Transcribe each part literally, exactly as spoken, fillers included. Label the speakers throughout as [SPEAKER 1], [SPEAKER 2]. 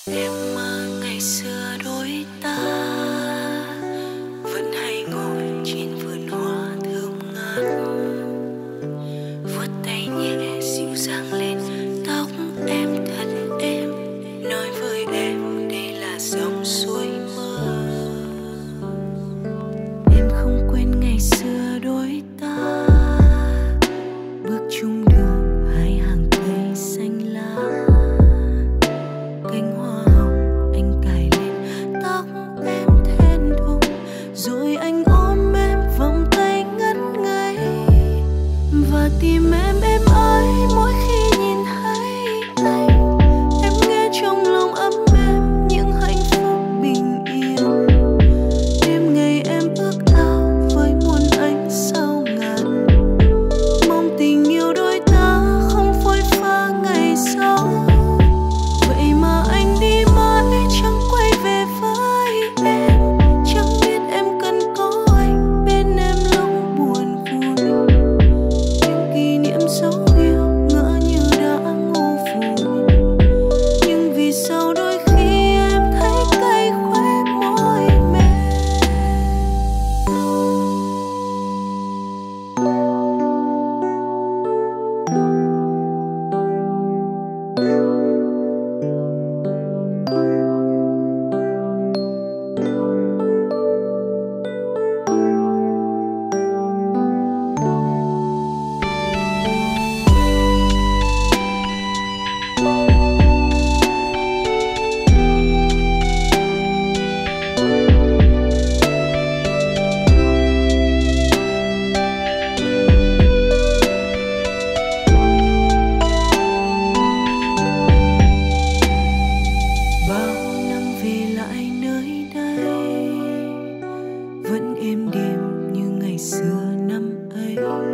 [SPEAKER 1] Em mơ ngày xưa đôi ta vẫn hay ngồi trên vườn hoa thơm ngát, vuốt tay nhẹ dịu dàng lên tóc em thật êm, nói với em đây là dòng suối mơ. Em không quên ngày xưa đôi ta bước chung đường hai hàng cây xanh lá, cánh hoa hồng anh cài lên tóc em then thùng, rồi anh ôm em vòng tay ngất ngây và tìm em em ơi. Mỗi khi nhìn thấy anh, em nghe trong lòng ấm êm những hạnh phúc bình yên. Đêm ngày em ước ao với muôn ánh sao ngàn, mong tình yêu đôi ta không phôi pha ngày sau. Vậy mà anh đi mãi chẳng quay về với em, chẳng biết em cần có anh bên em lúc buồn vui. Những kỷ niệm dấu yêu ngỡ như đã ngu vùi, nhưng vì sao đôi khi em thấy cay khóe môi mềm. Bao năm về lại nơi đây vẫn êm đềm như ngày xưa năm ấy,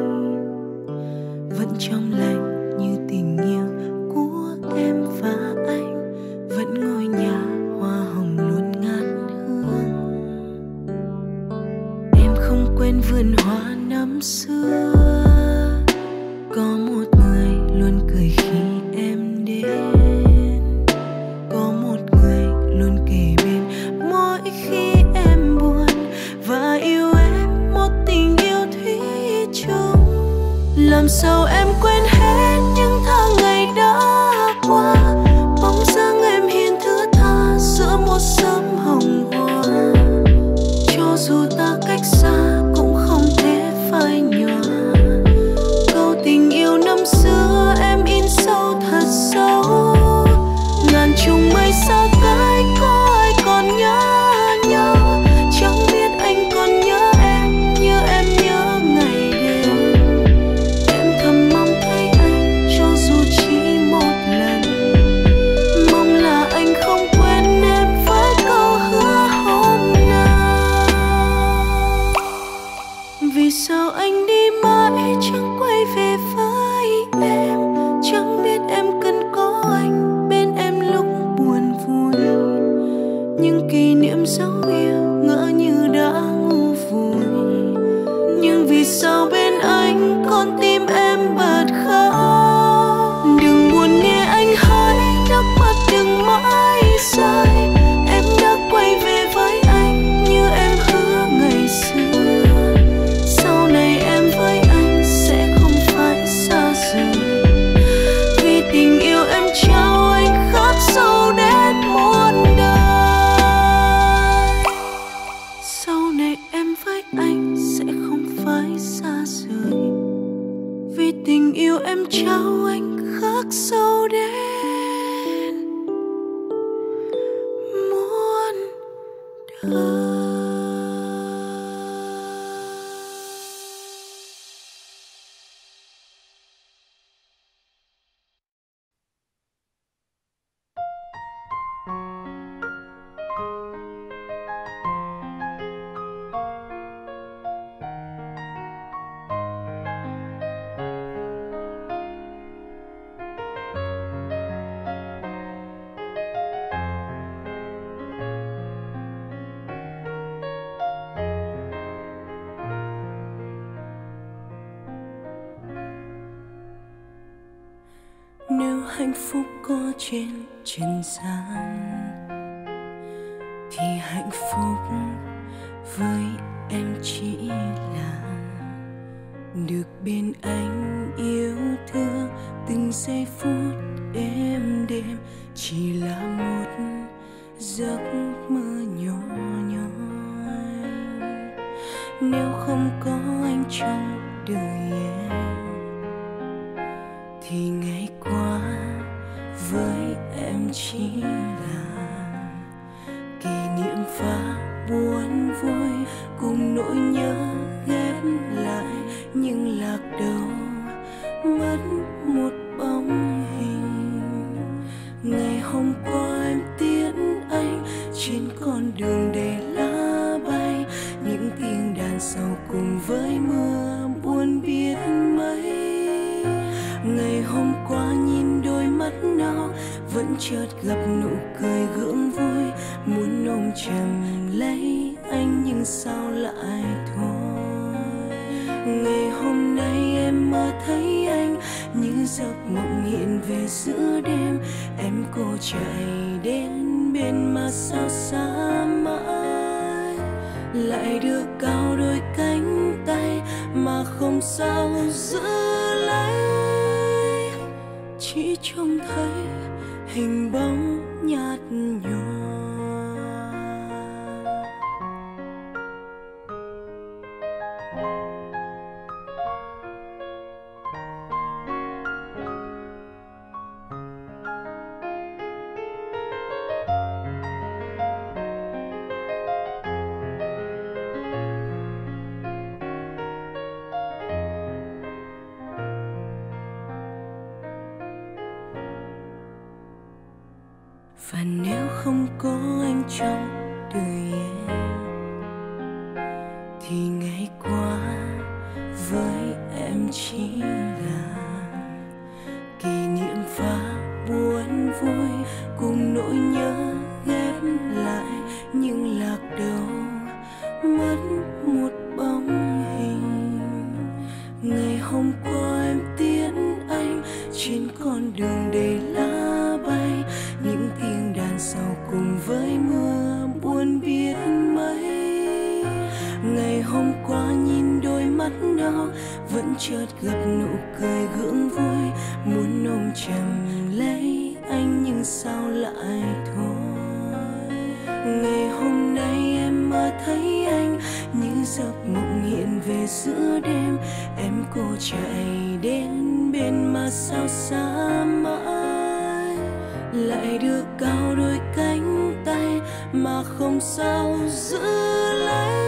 [SPEAKER 1] vẫn trong lành như tình yêu của em và anh, vẫn ngôi nhà hoa hồng luôn ngát hương. Em không quên vườn hoa năm xưa, có một người luôn cười khi em đến, có một người luôn kề bên mỗi khi em buồn, và yêu em một tình yêu thủy chung. Làm sao em quên hết những tháng ngày đã qua, bóng dáng em hiền thướt tha giữa một sớm hồng hoa. Cho dù ta cách xa cũng không thể phai nhòa, câu tình yêu năm xưa em in sâu thật sâu. Ngàn trùng mây xa cách có ai còn nhớ nhau, chẳng biết anh còn nhớ em như em nhớ ngày đêm. Em thầm mong thấy anh cho dù chỉ một lần, mong là anh không quên em với câu hứa hôm nay. hạnh phúc có trên trần gian thì hạnh phúc với em chỉ là được bên anh yêu thương từng giây phút êm đêm, chỉ là một giấc mơ nhỏ nhoi. Nếu không có anh trong đời em thì ngày qua với em chỉ là kỷ niệm và buồn vui cùng nỗi nhớ ghép lại nhưng lạc đầu mất một bóng hình. Ngày hôm qua em tiễn anh trên con đường đầy lá bay, những tiếng đàn sầu cùng với mưa buồn biết mấy. Ngày hôm qua nhìn đôi mắt nó vẫn chợt gặp nụ cười gượng vui, muốn ôm chầm lấy anh nhưng sao lại thôi. Ngày hôm nay em mơ thấy anh như giấc mộng hiện về giữa đêm, em cố chạy đến bên mà sao xa mãi, lại đưa cao đôi cánh tay mà không sao giữ lấy. Chỉ trông thấy hình bóng nhạt nhòa. Và nếu không có anh trong đời em thì ngày qua với em chỉ là kỷ niệm và buồn vui cùng nỗi nhớ ghép lại nhưng lạc đầu mất một bóng hình. Ngày hôm qua em tiễn anh trên con đường đầy lá bay, những tiếng đàn sầu cùng với mưa buồn biết mấy. Ngày hôm qua nhìn đôi mắt nó vẫn chợt gặp nụ cười gượng vui, muốn ôm chầm lấy anh nhưng sao lại thôi. Ngày hôm nay em mơ thấy anh như giấc mộng hiện về giữa đêm, em cố chạy đến bên mà sao xa mãi, lại đưa cao đôi cánh tay mà không sao giữ lấy.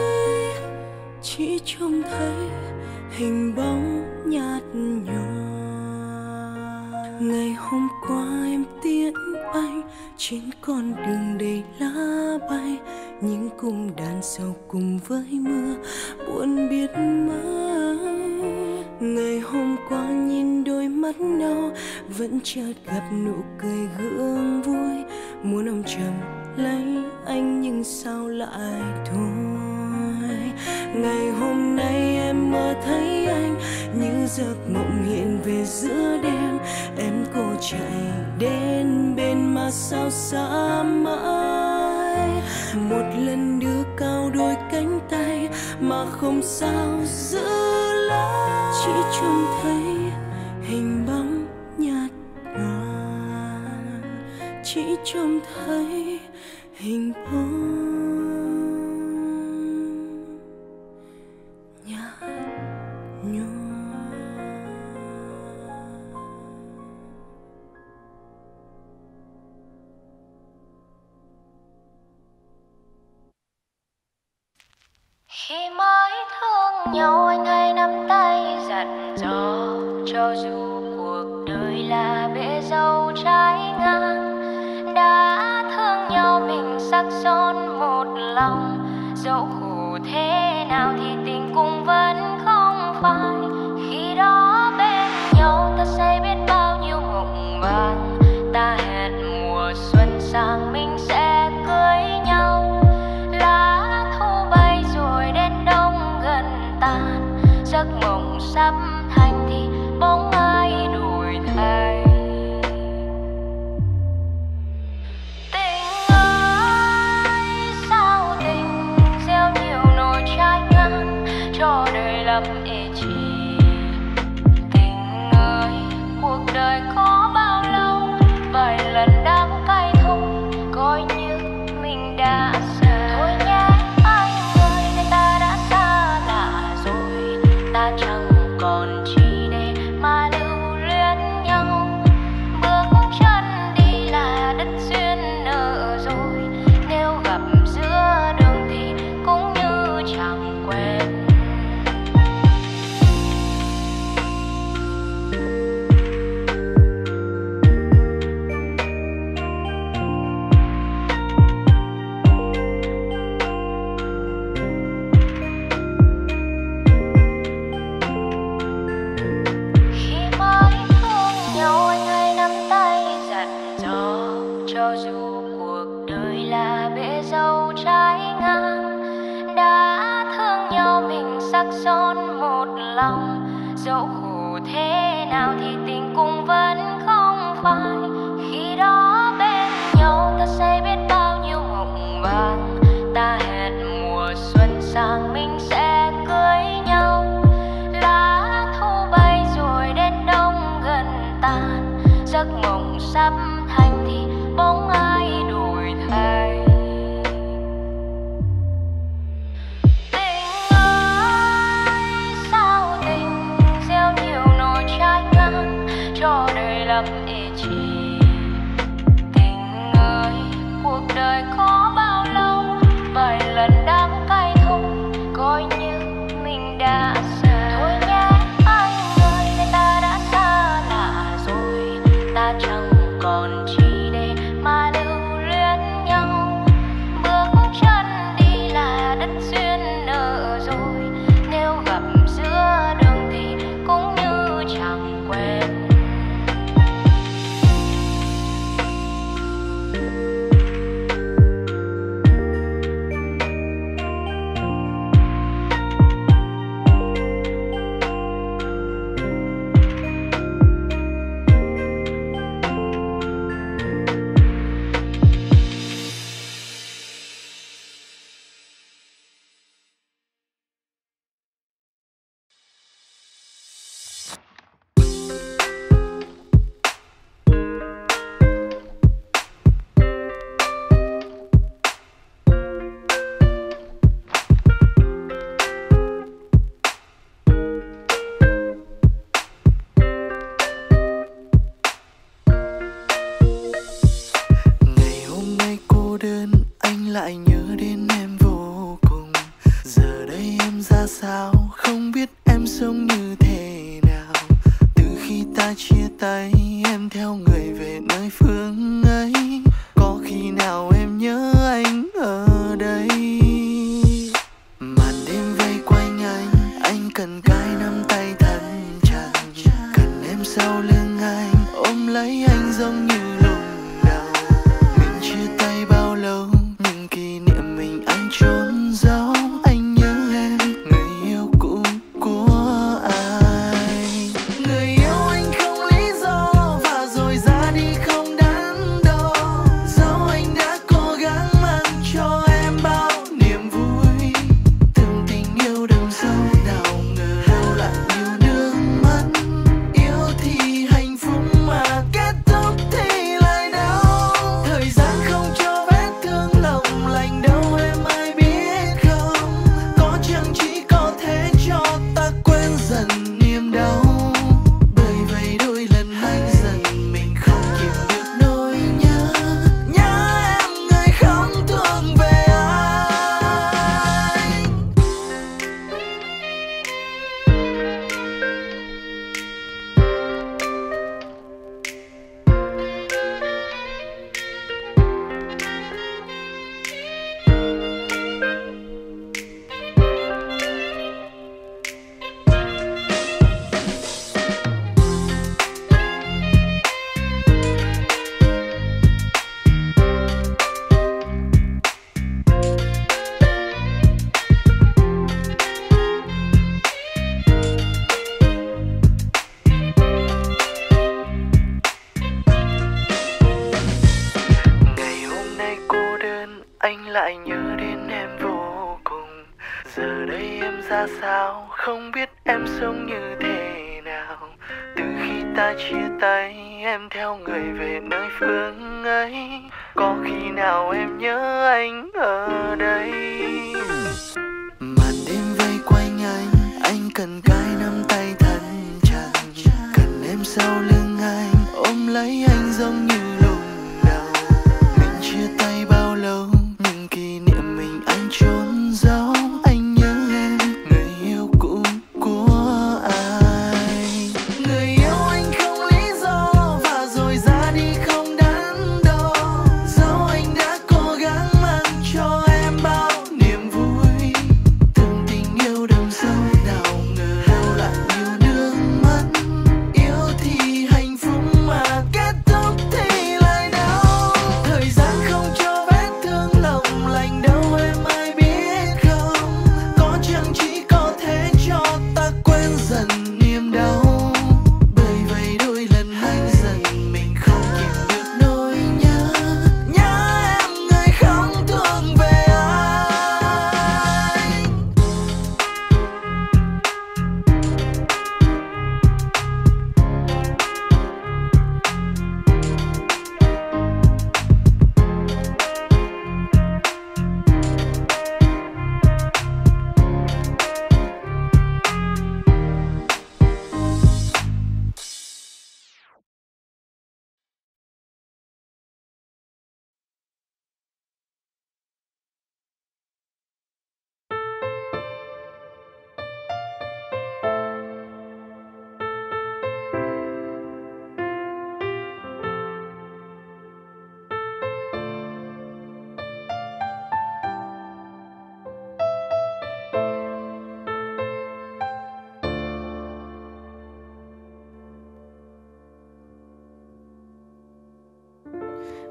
[SPEAKER 1] Chỉ trông thấy hình bóng nhạt nhòa. Ngày hôm qua em tiễn anh trên con đường đầy lá bay, những cung đàn sầu cùng với mưa buồn biết mấy. Ngày hôm qua nhìn đôi mắt nó vẫn chợt gặp nụ cười gượng vui, muốn ôm chầm lấy anh nhưng sao lại thôi. Ngày hôm nay em mơ thấy anh như giấc mộng hiện về giữa đêm, em cố chạy đến bên mà sao xa mãi, một lần đưa cao đôi cánh tay mà không sao giữ lấy. Chỉ trông thấy hình bóng nhạt nhòa, chỉ trông thấy hình bóng nhạt nhòa.
[SPEAKER 2] Khi mới thương nhau anh hay nắm tay dặn dò, cho dù cuộc đời là bể dâu trái ngang. Đã thương nhau mình sắc son một lòng, dẫu khổ thế nào thì tình cũng vẫn không phai. Khi đó bên nhau ta say biết bao nhiêu mộng vàng, ta hẹn mùa xuân sang mình sẽ cưới nhau. Lá thu bay rồi đến đông gần tan, giấc mộng sắp thành thì bóng ai đổi thay. cho dù cuộc đời là bể dâu trái ngang. Đã thương nhau mình sắc son một lòng, dẫu khổ thế nào thì tình cũng vẫn không phai. Khi đó bên nhau ta sẽ biết bao nhiêu mộng vàng, ta hẹn mùa xuân sang mình sẽ cưới nhau. Lá thu bay rồi đến đông gần tàn, giấc mộng sắp thành thì bóng ai đổi thay. Tình ơi sao tình gieo nhiều nỗi trái ngang, cho đời lắm ê chề. Tình ơi cuộc đời có bao lâu, vài lần đắng cay thôi coi như mình đã xa. Thôi nhé anh ơi, người ta đã xa lạ rồi, ta chẳng còn chi để mà lưu luyến nhau. Bước chân đi là đất duyên nợ rồi, nếu gặp giữa đường thì cũng như chẳng quen.
[SPEAKER 3] Lại nhớ đến em vô cùng. Giờ đây em ra sao, không biết em sống như thế nào. Từ khi ta chia tay, em theo người về nơi phương ấy. Có khi nào em nhớ anh ở đây? Màn đêm vây quanh anh, anh cần cái nắm tay thật chặt. Cần em sau lưng anh, ôm lấy anh giống như lúc đầu. Mình chia tay bao lâu, kỷ niệm mình anh trốn giấu. Anh nhớ em, người yêu cũ của ai. Người yêu anh không lý do, và rồi ra đi không đắn đo. Dẫu anh đã cố gắng mang cho em bao niềm vui. Từng tình yêu đậm sâu, nào ngờ đâu lại nhiều nước mắt. Yêu thì hạnh phúc mà kết thúc thì lại đau. Thời gian không cho vết thương lòng lành đâu em ai biết không. Có chăng chỉ có thể cho ta quên dần niềm đau. Bởi vậy đôi lần anh dần mình không kìm được nỗi nhớ. Nhớ em người không thương về anh. Ngày hôm nay cô đơn, anh lại nhớ đến em vô cùng. Giờ đây em ra sao, không biết em sống như thế nào. Từ khi ta chia tay, em theo người về nơi phương ấy. Có khi nào em nhớ anh ở đây? Màn đêm vây quanh anh, anh cần cái nắm tay thật chặt. Cần em sau lưng anh, ôm lấy anh giống như lúc đầu. Mình chia tay bao lâu, nhưng kỷ niệm mình anh trốn giấu. Anh nhớ em, người yêu cũ của ai. Người yêu anh không lý do, và rồi ra đi không đắn đo. Dẫu anh đã cố gắng mang cho em bao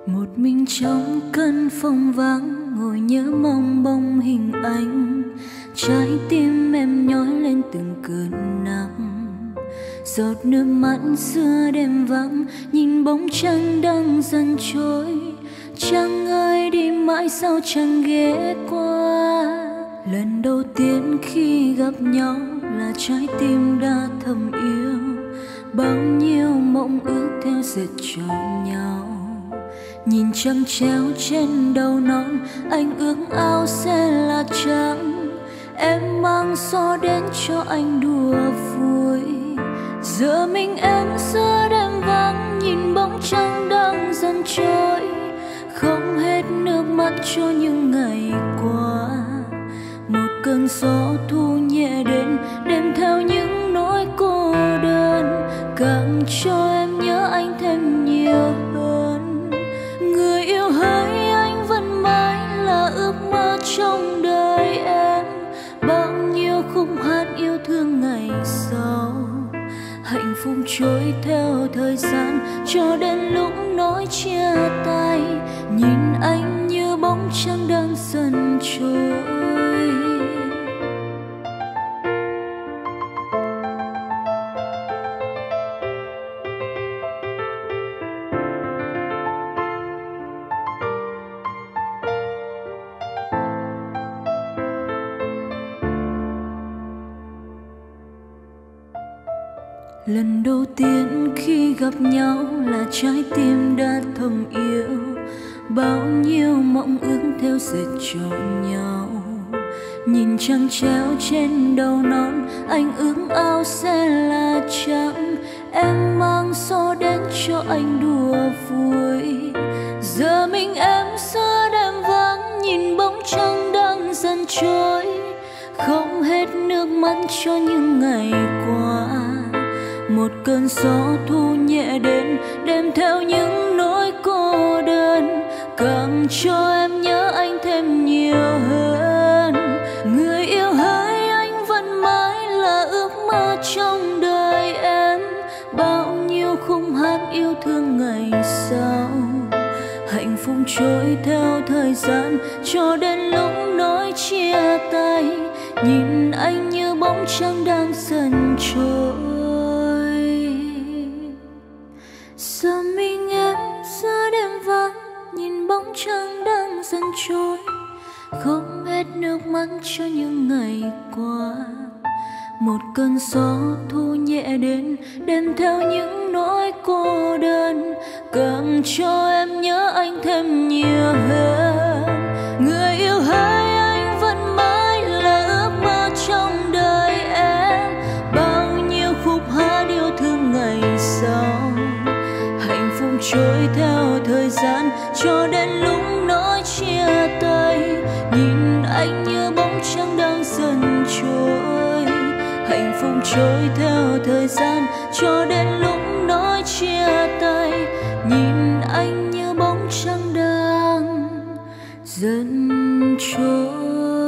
[SPEAKER 1] Một mình trong căn phòng vắng ngồi nhớ mong bóng hình anh, trái tim em nhói lên từng cơn nắng. Giọt nước mắt xưa đêm vắng, nhìn bóng trăng đang dần trôi. Trăng ơi đi mãi sao chẳng ghé qua. Lần đầu tiên khi gặp nhau là trái tim đã thầm yêu. Bao nhiêu mộng ước theo dệt cho nhau. Nhìn trăng treo trên đầu non, anh ước áo sẽ là trắng. Em mang gió đến cho anh đùa vui. Giờ mình em giữa đêm vắng, nhìn bóng trăng đang dần trôi. Không hết nước mắt cho những ngày qua. Một cơn gió thu nhẹ đến, đem theo những nỗi cô đơn, càng cho em nhớ anh thêm nhiều hơn. Người yêu hỡi anh vẫn mãi là ước mơ trong đời em. Bao nhiêu khúc hát yêu thương ngày sau, hạnh phúc trôi theo thời gian cho đến lúc nói chia tay. Nhìn anh như bóng trăng đang dần trôi. Lần đầu tiên khi gặp nhau là trái tim đã thầm yêu. Bao nhiêu mộng ước theo dệt cho nhau. Nhìn trăng treo trên đầu non, anh ước áo sẽ là trắng. Em mang gió đến cho anh đùa vui. Giờ mình em giữa đêm vắng, nhìn bóng trăng đang dần trôi. Không hết nước mắt cho những ngày qua. Một cơn gió thu nhẹ đến, đem theo những nỗi cô đơn, càng cho em nhớ anh thêm nhiều hơn. Người yêu hỡi anh vẫn mãi là ước mơ trong đời em. Bao nhiêu khúc hát yêu thương ngày sau, hạnh phúc trôi theo thời gian cho đến lúc nói chia tay. Nhìn anh như bóng trăng đang dần trôi. Giờ mình em giữa đêm vắng, nhìn bóng trăng đang dần trôi. Không hết nước mắt cho những ngày qua. Một cơn gió thu nhẹ đến, đem theo những nỗi cô đơn, càng cho em nhớ anh thêm nhiều hơn. Người yêu hỡi anh vẫn mãi là ước mơ trong đời em. Bao nhiêu khúc hát yêu thương ngày sau, hạnh phúc trôi theo thời gian cho đến lúc nói chia tay. Nhìn anh như bóng trăng đang dần trôi. Hạnh phúc trôi theo thời gian cho đến lúc nói chia tay. Nhìn anh như bóng trăng đang dần trôi.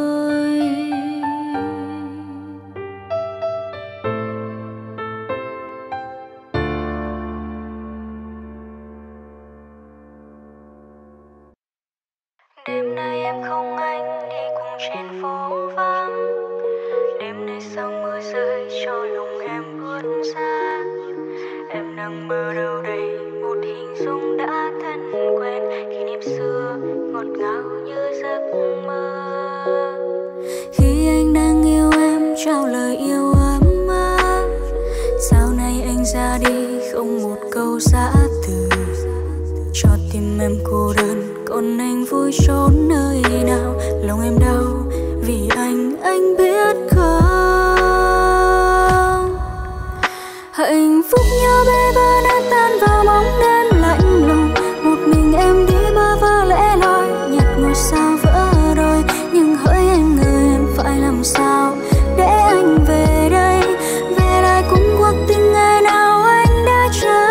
[SPEAKER 2] Đêm nay em không anh đi cùng trên phố vắng. Đêm nay sao mưa rơi cho lòng em buốt xa. Em đang mơ đâu đây, một hình dung đã thân quen. Kỷ niệm xưa ngọt ngào như giấc mơ.
[SPEAKER 1] Khi anh đang yêu em trao lời yêu ấm áp, sao nay anh ra đi không một câu giã từ. Cho tim em cô đơn, còn anh vui trốn nơi nào. Lòng em đau vì anh, anh biết không. Hạnh phúc nhau bê vỡ đã tan vào bóng đêm lạnh lùng. Một mình em đi bơ vơ lẻ loi, nhạt ngôi sao vỡ đôi. Nhưng hỡi anh ơi, em phải làm sao để anh về đây. Về lại cùng cuộc tình ngày nào anh đã chờ.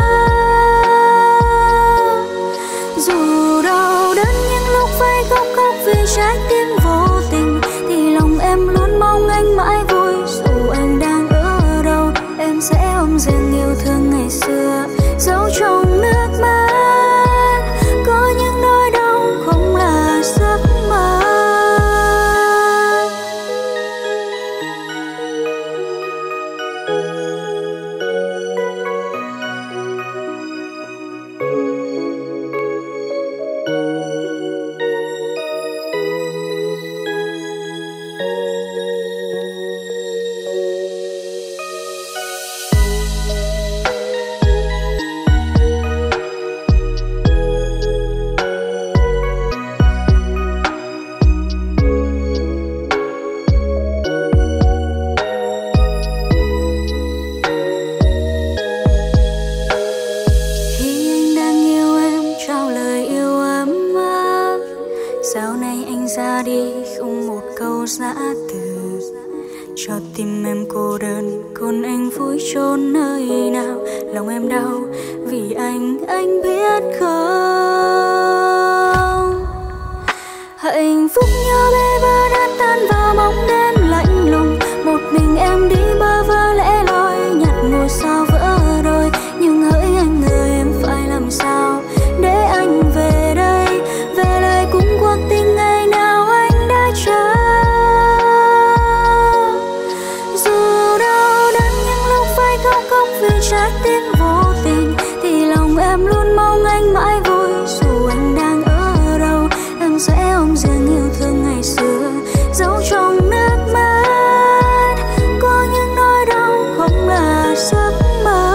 [SPEAKER 1] Dù đau đớn những lúc phải khóc khóc vì trái tim vô tình, thì lòng em luôn mong anh mãi vui. Dù anh đang ở đâu, em sẽ ôm riêng yêu thương ngày xưa, giấu trong nước mắt. Có những
[SPEAKER 4] ra đi không một câu giã từ, cho tim em cô đơn còn anh vui chốn nơi nào. Lòng em đau vì anh, anh biết không? Hạnh phúc như bê vỡ đã tan vào bóng đêm lạnh lùng. Một mình em đi bơ vơ lẽ loi, nhặt ngôi sao vỡ đôi. Nhưng hỡi anh ơi em phải làm sao để anh về đây, về lại cùng cuộc tình ngày nào anh đã chờ. Dù đau đớn những lúc phải khóc khóc vì trái tim vô tình, thì lòng em luôn mong anh mãi vui. Dù anh đang ở đâu em sẽ ôm riêng yêu thương ngày xưa, giấu trong nước mắt. Có những nỗi đau không là giấc mơ.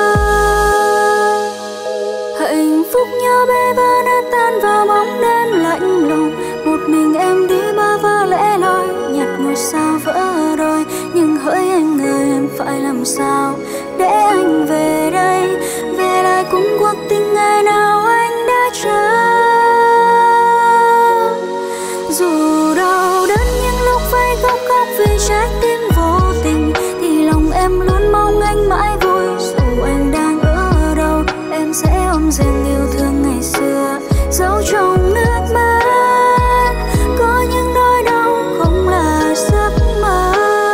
[SPEAKER 4] Hạnh phúc như bê vỡ đã tan vào bóng đêm lạnh lùng. Một mình em đi bơ vơ lẽ loi, nhặt ngôi sao vỡ đôi. Nhưng hỡi anh ơi em phải làm sao để anh về đây, về lại cùng cuộc tình ngày nào anh đã chờ. Dù đau đớn những lúc phải khóc khóc vì trái tim vô tình, thì lòng em luôn mong anh mãi vui. Dù anh đang ở đâu em sẽ ôm riêng yêu thương ngày xưa, giấu trong nước mắt. Có những nỗi đau không là giấc mơ.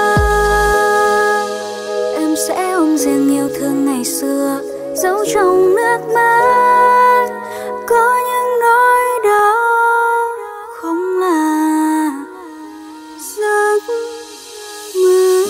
[SPEAKER 4] Em sẽ ôm riêng yêu thương ngày xưa, giấu trong nước mắt. Có những nỗi đau không là giấc mơ.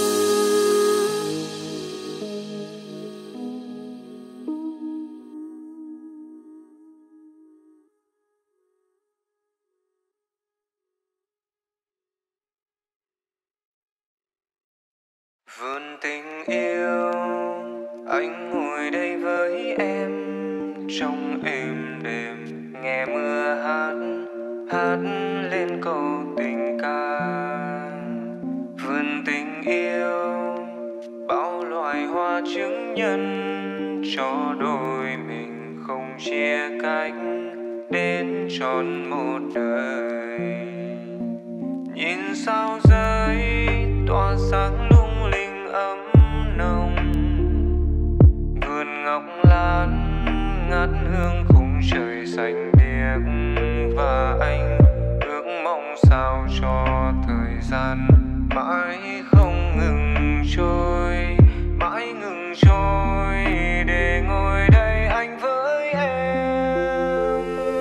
[SPEAKER 3] Vườn tình yêu, anh ngồi đây với em trong êm đềm, nghe mưa hát hát lên câu tình ca. Vườn tình yêu, bao loài hoa chứng nhân cho đôi mình không chia cách đến trọn một đời. Nhìn sao rơi tỏa sáng lung linh ấm nồng, vườn ngọc lan ngát hương khung trời xanh biếc. Và anh ước mong sao cho thời gian mãi không ngừng trôi, mãi ngừng trôi, để ngồi đây anh với em.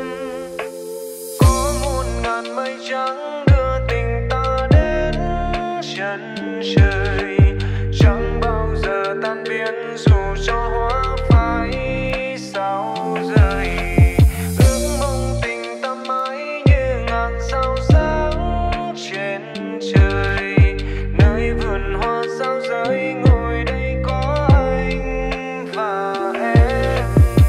[SPEAKER 3] Có muôn ngàn mây trắng đưa tình ta đến chân trời, chẳng bao giờ tan biến dù cho hoa phai sao rơi. Ước mong tình ta mãi như ngàn sao sáng trên trời, nơi vườn hoa sao rơi ngồi đây có anh và em.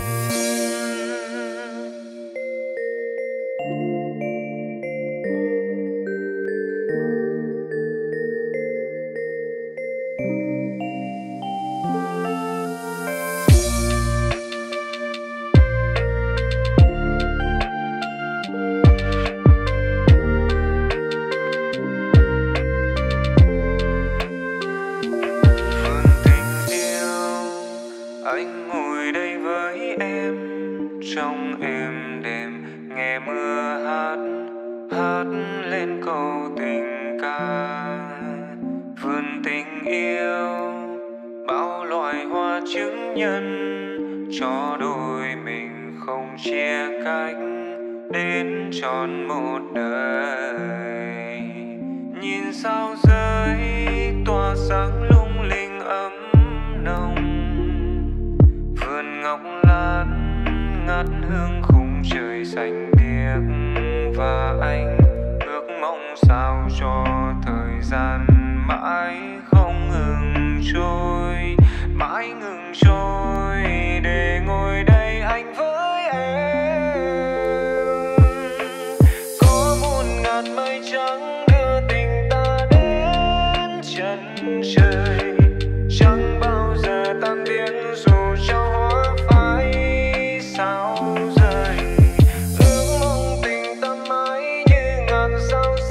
[SPEAKER 3] Vườn tình yêu, anh ngồi đây với em trong êm đềm, nghe mưa hát hát lên câu tình ca. Vườn tình yêu, bao loài hoa chứng nhân cho đôi mình không chia cách đến trọn một đời. Nhìn sao rơi tỏa sáng lung linh ấm nồng, vườn ngọc lan ngát hương khung trời xanh biếc. Và anh ước mong sao cho thời gian mãi không ngừng trôi, mãi ngừng trôi, để ngồi đây anh với em. Có muôn ngàn mây trắng đưa tình ta đến chân trời, chẳng bao giờ tan biến dù cho hoa phai sao rơi. Ước mong tình ta mãi như ngàn sao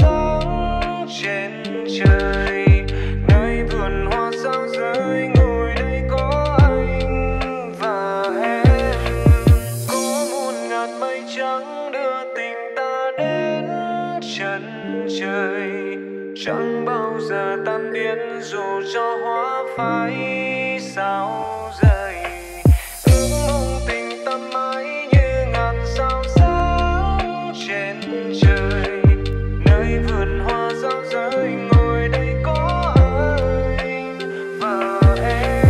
[SPEAKER 3] trắng đưa tình ta đến chân trời, chẳng bao giờ tan biến dù cho hoa phai sao rơi. Ước mong tình ta mãi như ngàn sao sáng trên trời, nơi vườn hoa rao rơi ngồi đây có anh và em.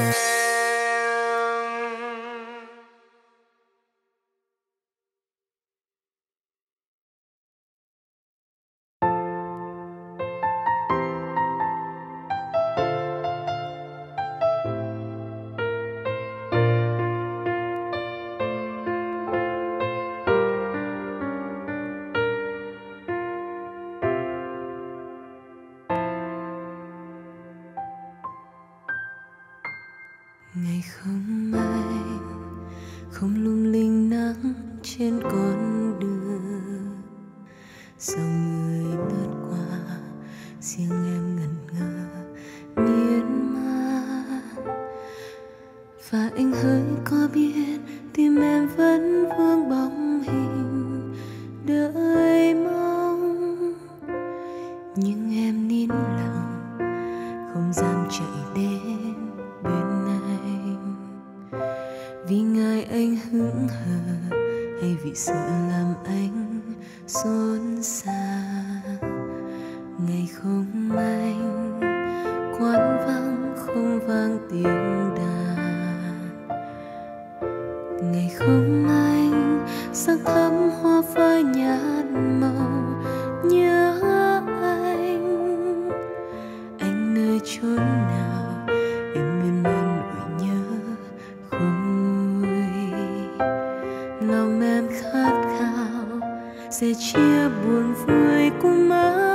[SPEAKER 1] Ngày không mây, không lung linh nắng trên con đường, dòng người lướt qua, riêng em ngẩn ngơ miên man. Và anh hỡi có biết tim em vẫn vương bóng hình đợi mong, nhưng em nín lặng không dám chạy đến bên anh, vì ngại anh hững hờ hay vì sợ làm anh xốn xa. Ngày không anh, quán vắng không vang tiếng đàn. Ngày không anh, sắc thắm hoa phai nhạt màu nhớ anh. Anh nơi chốn nào em miên man nỗi nhớ không nguôi. Lòng em khát khao sẽ chia buồn vui cùng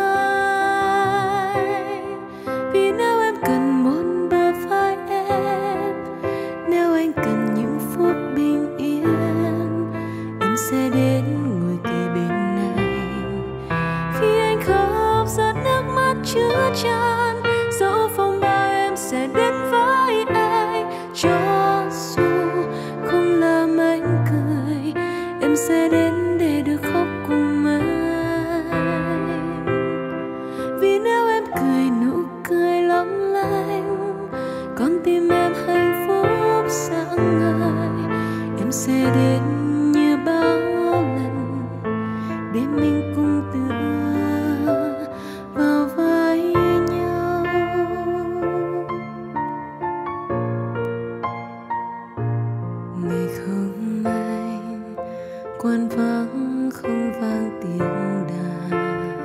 [SPEAKER 1] anh, vì nếu em cần một bờ vai em, nếu anh cần những phút bình yên, em sẽ đến ngồi kề bên anh. Khi anh khóc giọt nước mắt chứa chan, dẫu phong ba em sẽ đến với anh. Cho dù không làm anh cười, em sẽ đến để được khóc cùng anh. Vì nếu em cười nụ cười long lanh, con tim em hạnh phúc sáng ngời, em sẽ đến như bao lần để mình cùng tựa vào vai nhau. Ngày không anh, quán vắng không vang tiếng đàn.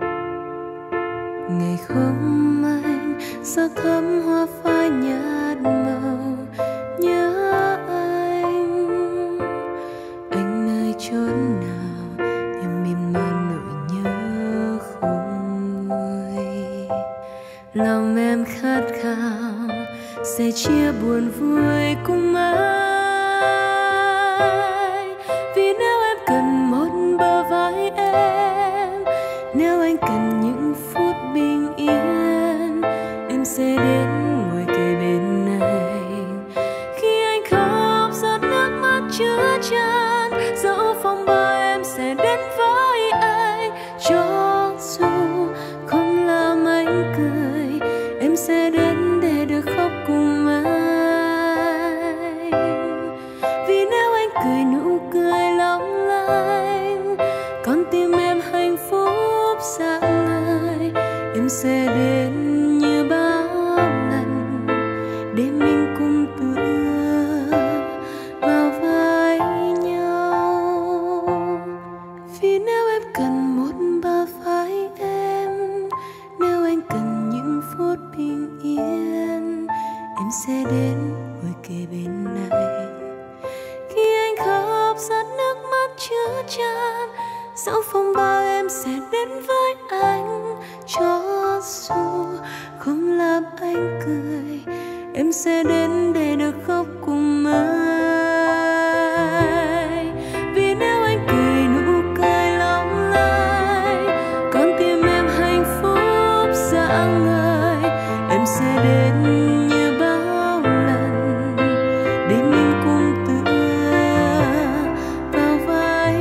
[SPEAKER 1] Ngày không anh, sắc thắm hoa phai nhạt màu nhớ anh. Anh nơi chốn nào em miên man nỗi nhớ không nguôi. Lòng em khát khao sẽ chia buồn vui cùng anh, vì nếu em cần một bờ vai em, nếu anh cần những phút bình yên, em sẽ đến ngồi kề bên anh. Khi anh khóc giọt nước mắt chứa chan, dẫu phong ba em sẽ đến với anh. Cho dù không làm anh cười, em sẽ đến để được khóc cùng anh. Vì nếu anh cười nụ cười long lanh, con tim em hạnh phúc sáng ngời, em sẽ đến như bao lần để mình cùng tựa vào vai nhau. Vì nếu em cần một bờ vai em, nếu anh cần những phút bình yên, em sẽ đến ngồi kề bên anh. Khi anh khóc giọt nước mắt chứa chan, dẫu phong ba em sẽ đến với anh. Cho dù không làm anh cười, em sẽ đến để được khóc cùng anh. Vì nếu anh cười nụ cười long lanh, con tim em hạnh phúc sáng ngời, em sẽ đến như bao lần để mình cùng tựa vào vai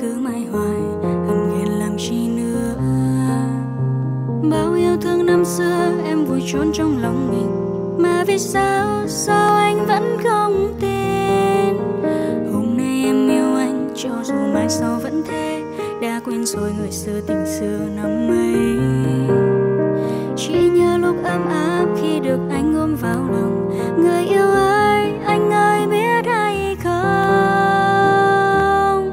[SPEAKER 4] cứ mãi hoài hận ghen làm chi nữa. Bao yêu thương năm xưa em vùi trốn trong lòng mình, mà vì sao sao anh vẫn không tin. Hôm nay em yêu anh cho dù mai sau vẫn thế, đã quên rồi người xưa tình xưa năm ấy. Chỉ nhớ lúc ấm áp khi được anh ôm vào lòng. Người yêu ơi, anh ơi biết hay không?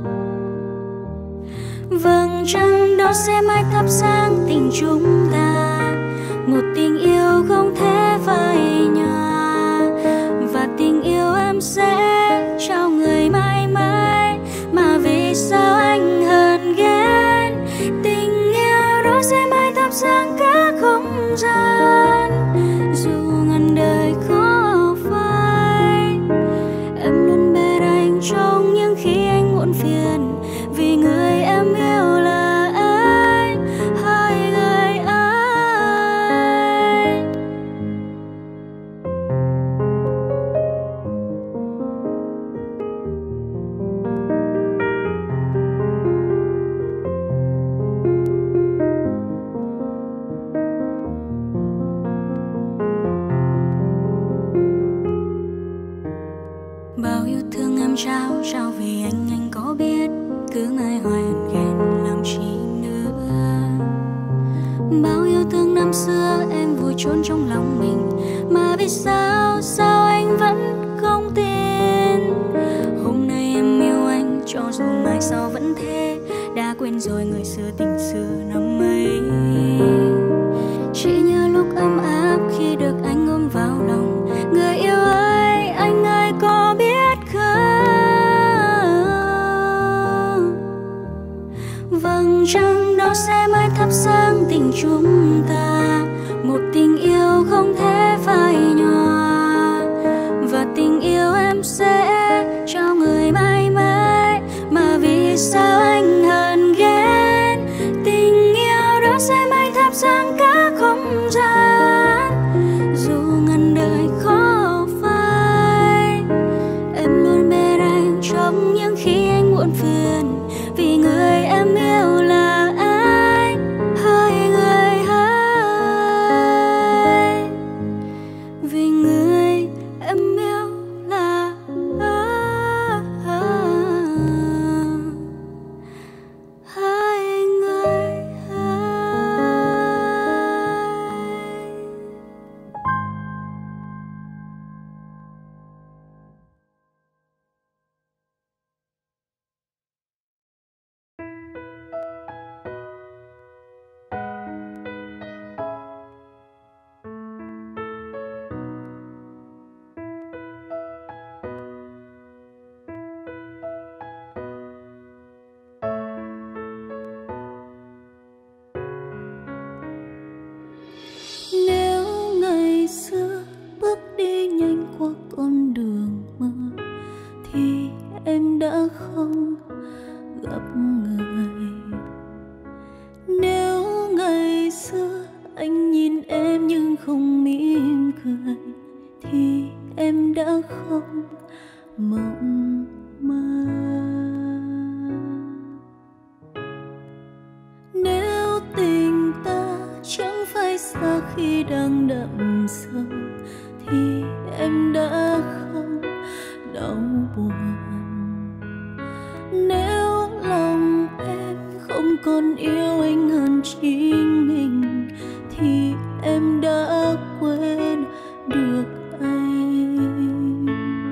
[SPEAKER 4] Vầng trăng đó sẽ mãi thắp sáng tình chúng ta, một tình yêu không thể phai nhòa. Và tình yêu em sẽ trao người mãi mãi, mà vì sao anh hờn ghen. Tình yêu đó sẽ mãi thắp sáng cả không gian, dù ngàn đời khó phai. Em luôn bên anh trong những khi anh muộn phiền, vì người em yêu là anh, hai người anh. Bao yêu thương em trao, trao vì anh, anh có biết cứ mãi hoài hận ghen làm chi nữa. Bao yêu thương năm xưa em vùi trốn trong lòng mình, mà vì sao sao anh vẫn không tin. Hôm nay em yêu anh cho dù mai sau vẫn thế, đã quên rồi người xưa tình xưa năm ấy. Chỉ nhớ lúc ấm áp khi được anh ôm vào lòng. Người yêu ơi, anh ơi có biết không? Vầng trăng đó sẽ mãi thắp sáng tình chúng ta, một tình yêu không thể phai nhòa. Và tình yêu em sẽ cho người mãi mãi, mà vì sao anh hờn ghen. Tình yêu đó sẽ mãi thắp sáng cả không gian, dù ngàn đời khó phai. Em luôn bên anh trong những khi anh muộn phiền, vì người em yêu là anh, hai người hai. Vì người em yêu là anh, hai người hai. Nếu ngày xưa bước đi nhanh qua con đường mơ, thì em đã không gặp người. Nếu ngày xưa anh nhìn em nhưng không mỉm cười, thì em đã không mộng mơ. Nếu tình ta chẳng phải xa khi đang đậm sâu, thì em đã không đau buồn. Nếu lòng em không còn yêu anh hơn chính mình, thì em đã quên được anh.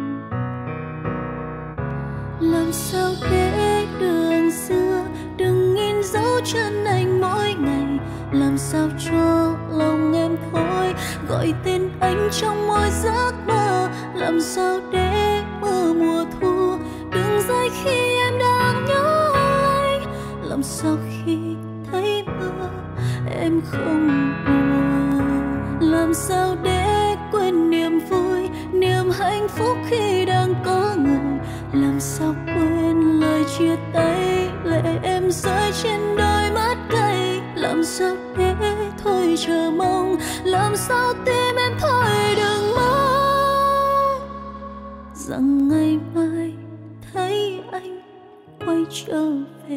[SPEAKER 4] Làm sao để đường xưa đừng in dấu chân anh mỗi ngày. Làm sao cho lòng em thôi gọi tên anh trong mỗi giấc mơ. Làm sao để mưa mùa thu đừng rơi khi em đang nhớ anh. Làm sao khi thấy mưa em không buồn. Làm sao để quên niềm vui, niềm hạnh phúc khi đang có người. Làm sao quên lời chia tay, lệ em rơi trên đôi mắt cay. Làm sao để thôi chờ mong, làm sao tim em thôi đừng mơ rằng ngày mai thấy anh quay trở về.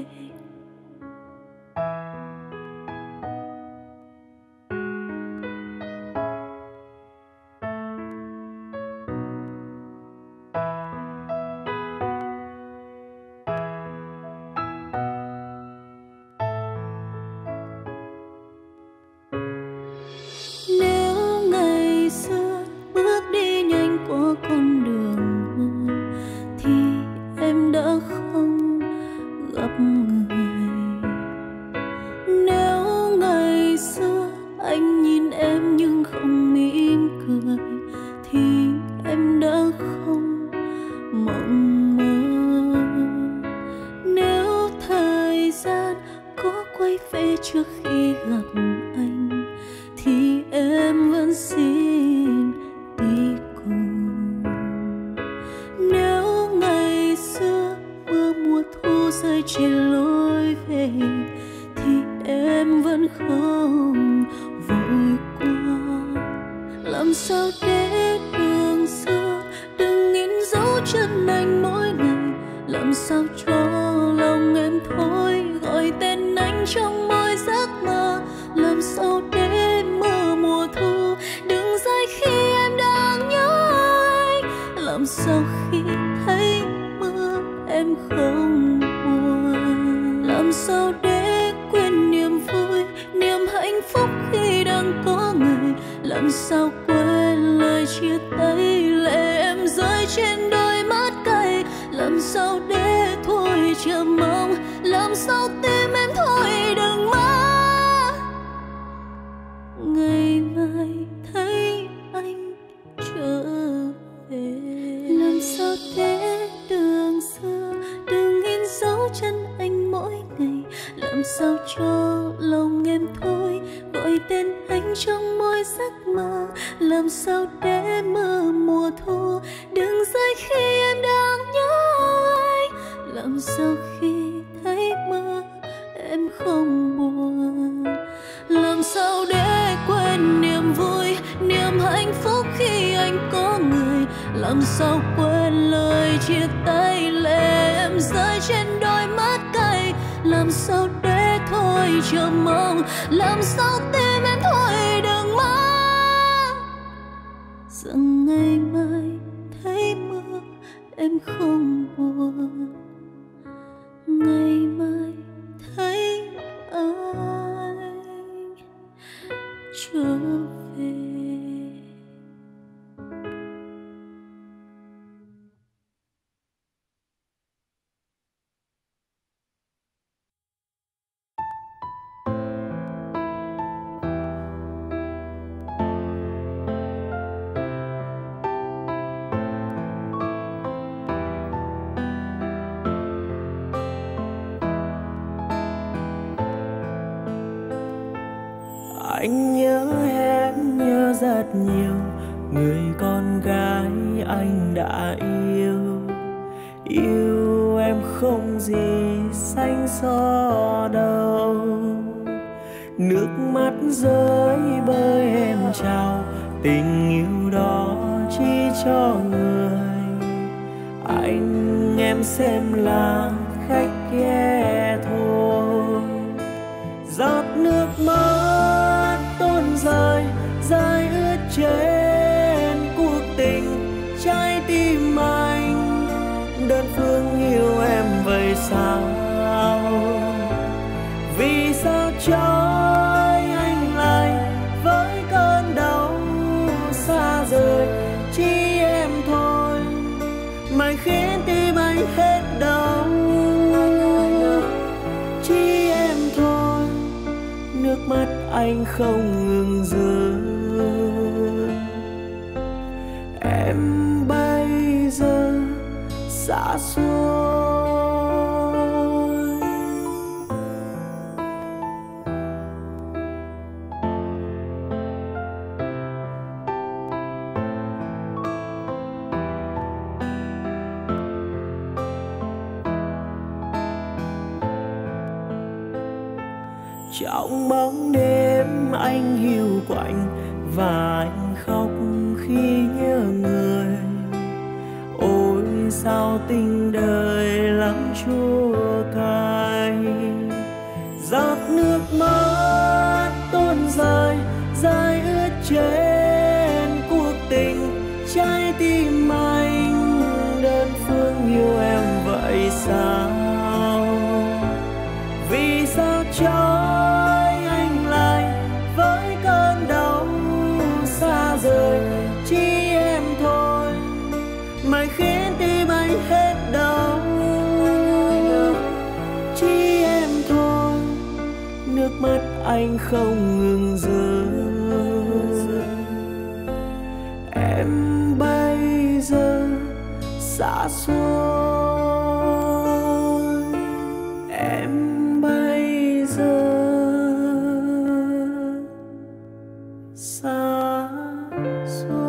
[SPEAKER 5] Anh nhớ em, nhớ rất nhiều người con gái anh đã yêu. Yêu em không gì xanh xo đâu. Nước mắt rơi bơi em trao, tình yêu đó chỉ cho người anh em xem là khách ghé thôi. Giọt nước mắt tuôn rơi, rơi ướt trên cuộc tình trái tim anh. Đơn phương yêu em vậy sao? Vì sao trói anh lại với cơn đau xa rời? Chỉ em thôi mà khiến tim anh hết đau. Chỉ em thôi, nước mắt anh không ngừng rơi. Em bây giờ xa xôi. Trong bóng đêm anh hiu quạnh và anh khóc khi nhớ người. Ôi sao tình đời là đắng chua cay. Giọt nước mắt tuôn rơi rơi ướt trên cuộc tình, trái tim anh đơn phương yêu em vậy sao? Vì sao trói anh lại với cơn đau xa rời? Chỉ em thôi mày khiến tim anh hết đau. Chỉ em thôi nước mắt anh không ngừng rơi. Em bây giờ xa xôi, em bây giờ xa xôi.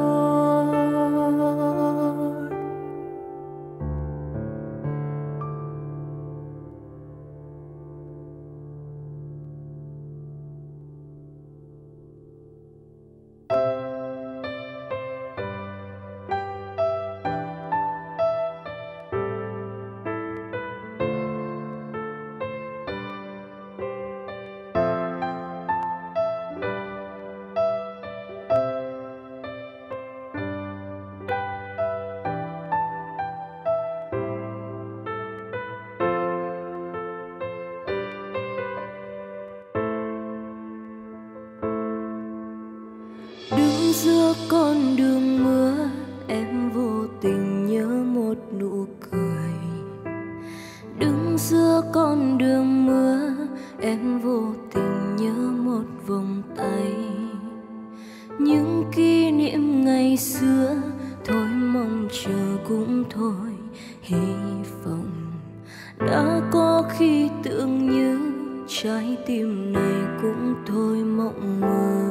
[SPEAKER 1] Đứng giữa con đường mưa, em vô tình nhớ một nụ cười. Đứng giữa con đường mưa, em vô tình nhớ một vòng tay. Những kỷ niệm ngày xưa thôi mong chờ cũng thôi hy vọng. Đã có khi tưởng như trái tim này cũng thôi mộng mơ.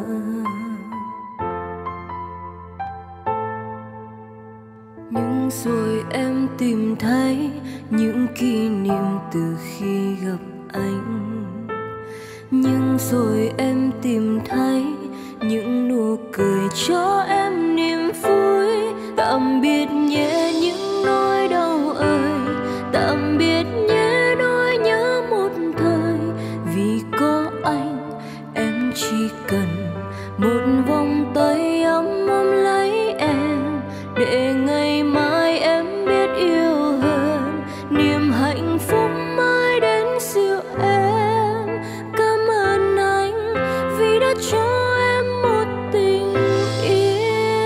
[SPEAKER 1] Nhưng rồi em tìm thấy những kỷ niệm từ khi gặp anh. Nhưng rồi em tìm thấy những nụ cười cho em niềm vui. Tạm biệt nhé những nỗi đau ơi, tạm biệt nhé nỗi nhớ một thời. Vì có anh em chỉ cần một vòng tay ấm ôm lấy em, để ngày mai em biết yêu hơn, niềm hạnh phúc mãi đến siêu em. Cảm ơn anh vì đã cho em một tình yêu.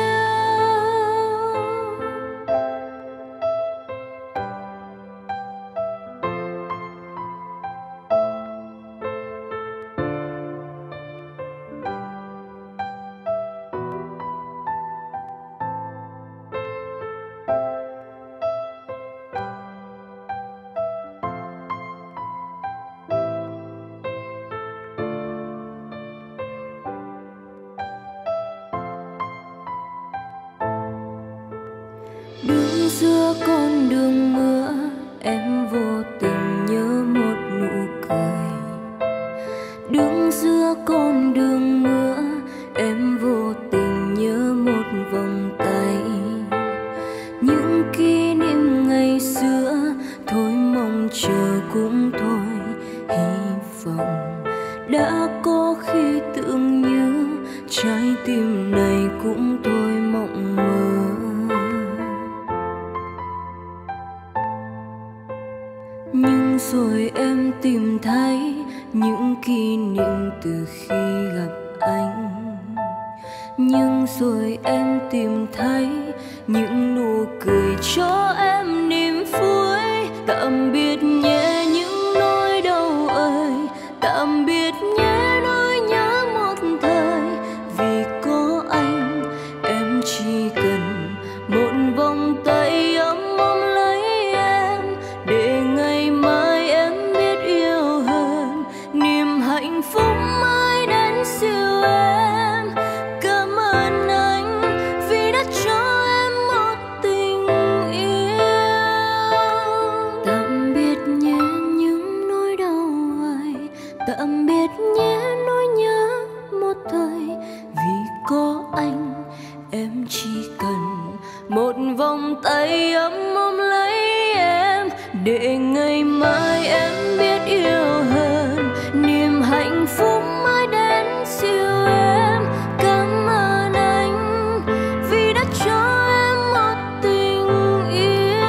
[SPEAKER 1] Đứng giữa con đường mưa, em vô tình nhớ một nụ cười. Đứng giữa con đường mưa, em vô tình nhớ một vòng tay. Những kỷ niệm ngày xưa thôi mong chờ cũng thôi hy vọng. Đã có khi tưởng như trái tim này cũng thôi mộng mơ. Nhưng rồi em tìm thấy những kỷ niệm từ khi gặp anh. Nhưng rồi em tìm thấy những nụ cười cho em niềm vui. Tạm biệt nhé những nỗi đau ơi, tạm biệt nhé nỗi nhớ một thời. Vì có anh em chỉ cần một vòng tay ấm ôm lấy em, để ngày mai em biết yêu hơn, niềm hạnh phúc mãi đến siêu em. Cảm ơn anh vì đã cho em một tình yêu. Tạm biệt
[SPEAKER 4] ngày mai em biết yêu hơn, niềm hạnh phúc mới đến siêu em. Cảm ơn anh vì đã cho em một tình yêu.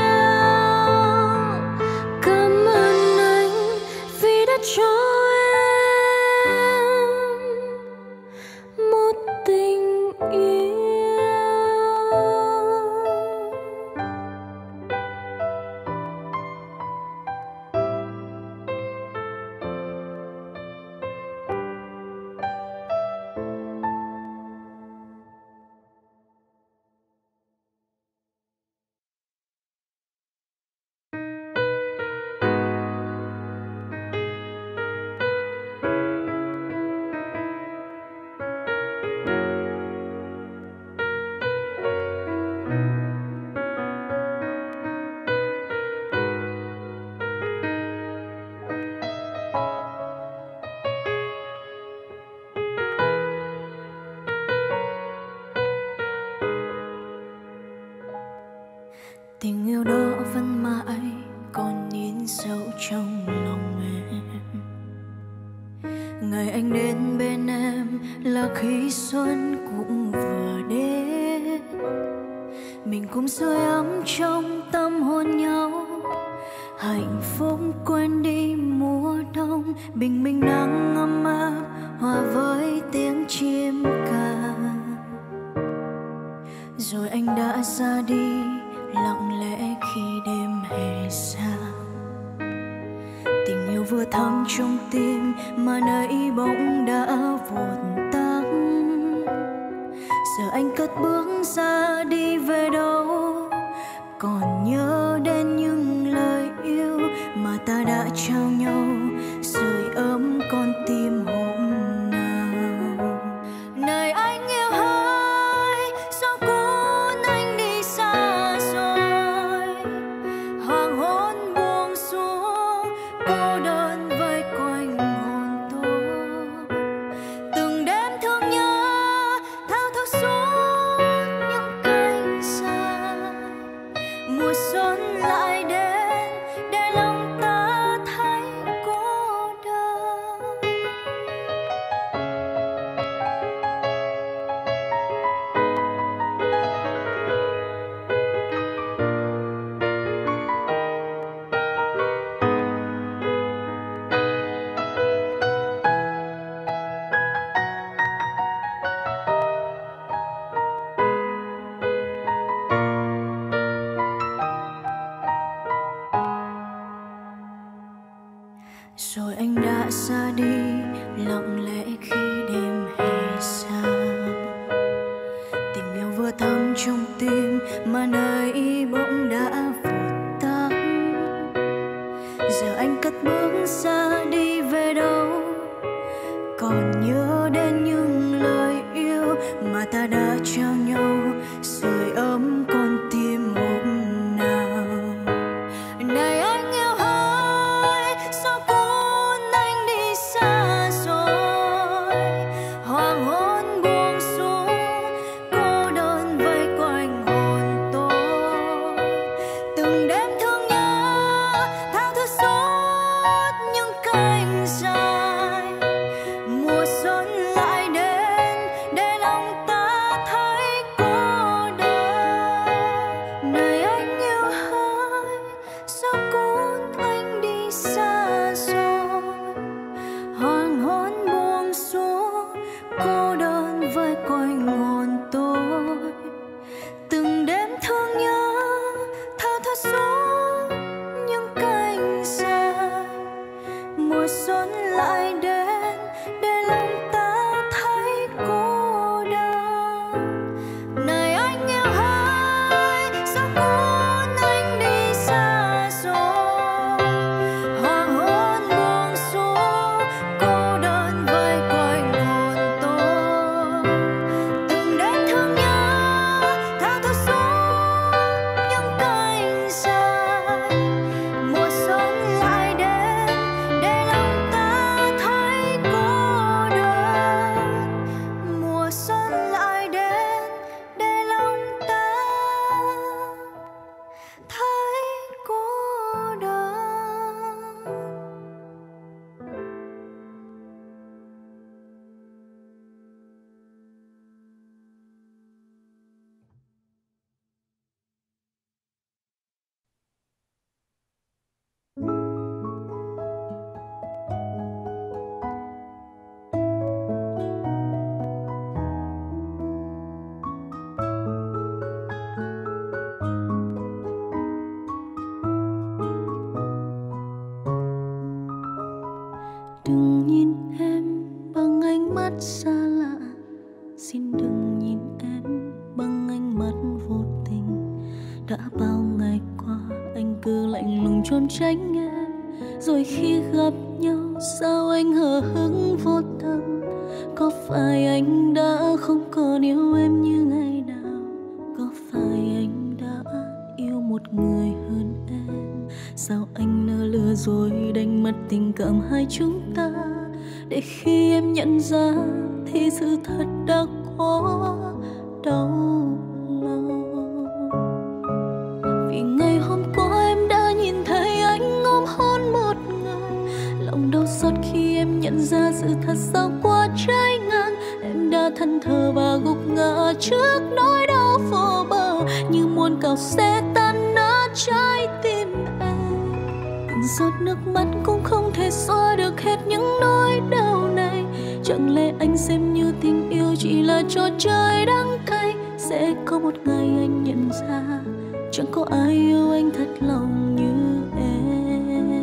[SPEAKER 4] Cảm ơn anh vì đã cho em một tình yêu. Tình yêu đó vẫn mãi còn in sâu trong lòng em. Ngày anh đến bên em là khi xuân cũng vừa đến. Mình cùng sưởi ấm trong tâm hôn nhau, hạnh phúc quên đi mùa đông. Bình minh nắng ấm áp hòa với tiếng chim ca. Rồi anh đã ra đi lặng lẽ khi đêm hè xa. Tình yêu vừa thắm trong tim mà nay bỗng đã vụt tắt. Giờ anh cất bước ra đi về đâu, còn nhớ đến những lời yêu mà ta đã trao nhau, sưởi ấm con tim hôm nào. Này anh yêu hỡi, sao cuốn anh đi xa rồi. Hoàng hôn buông xuống, cô đơn vây quanh hồn tôi. Từng đêm thương nhớ thao thức suốt những cánh dài. Mùa xuân lại đến để lòng ta thấy cô đơn. Rồi anh đã ra đi lặng lẽ khi đêm hè xa. Tình yêu vừa thắm trong tim mà nay bỗng đã vụt tắt. Giờ anh cất bước ra đi về đâu, còn nhớ đến những lời yêu mà ta đã trao nhau, sưởi ấm con tim hôm nào. Này anh yêu hỡi, sao cuốn anh đi xa rồi. Hoàng hôn buông xuống, cô đơn vây quanh hồn tôi. Từng đêm thương nhớ thao thức suốt những cánh dài. Mùa xuân Rồi khi gặp nhau sao anh hờ hững vô tâm? Có phải anh đã không còn yêu em như ngày nào? Có phải anh đã yêu một người hơn em? Sao anh nỡ lừa dối đánh mất tình cảm hai chúng ta? Để khi em nhận ra thì sự thật đã quá đau lòng. Vì ngày hôm qua em đã nhìn thấy anh ôm hôn một người, lòng đau xót khi em nhận ra sự thật sao quá trái ngang. Em đã thẫn thờ và gục ngã trước nỗi đau vô bờ, như muôn cào xe tan nát trái tim em. Từng giọt nước mắt cũng không thể xóa được hết những nỗi đau này. Chẳng lẽ anh xem như tình yêu chỉ là trò chơi đắng cay? Sẽ có một ngày anh nhận ra chẳng có ai yêu anh thật lòng như em.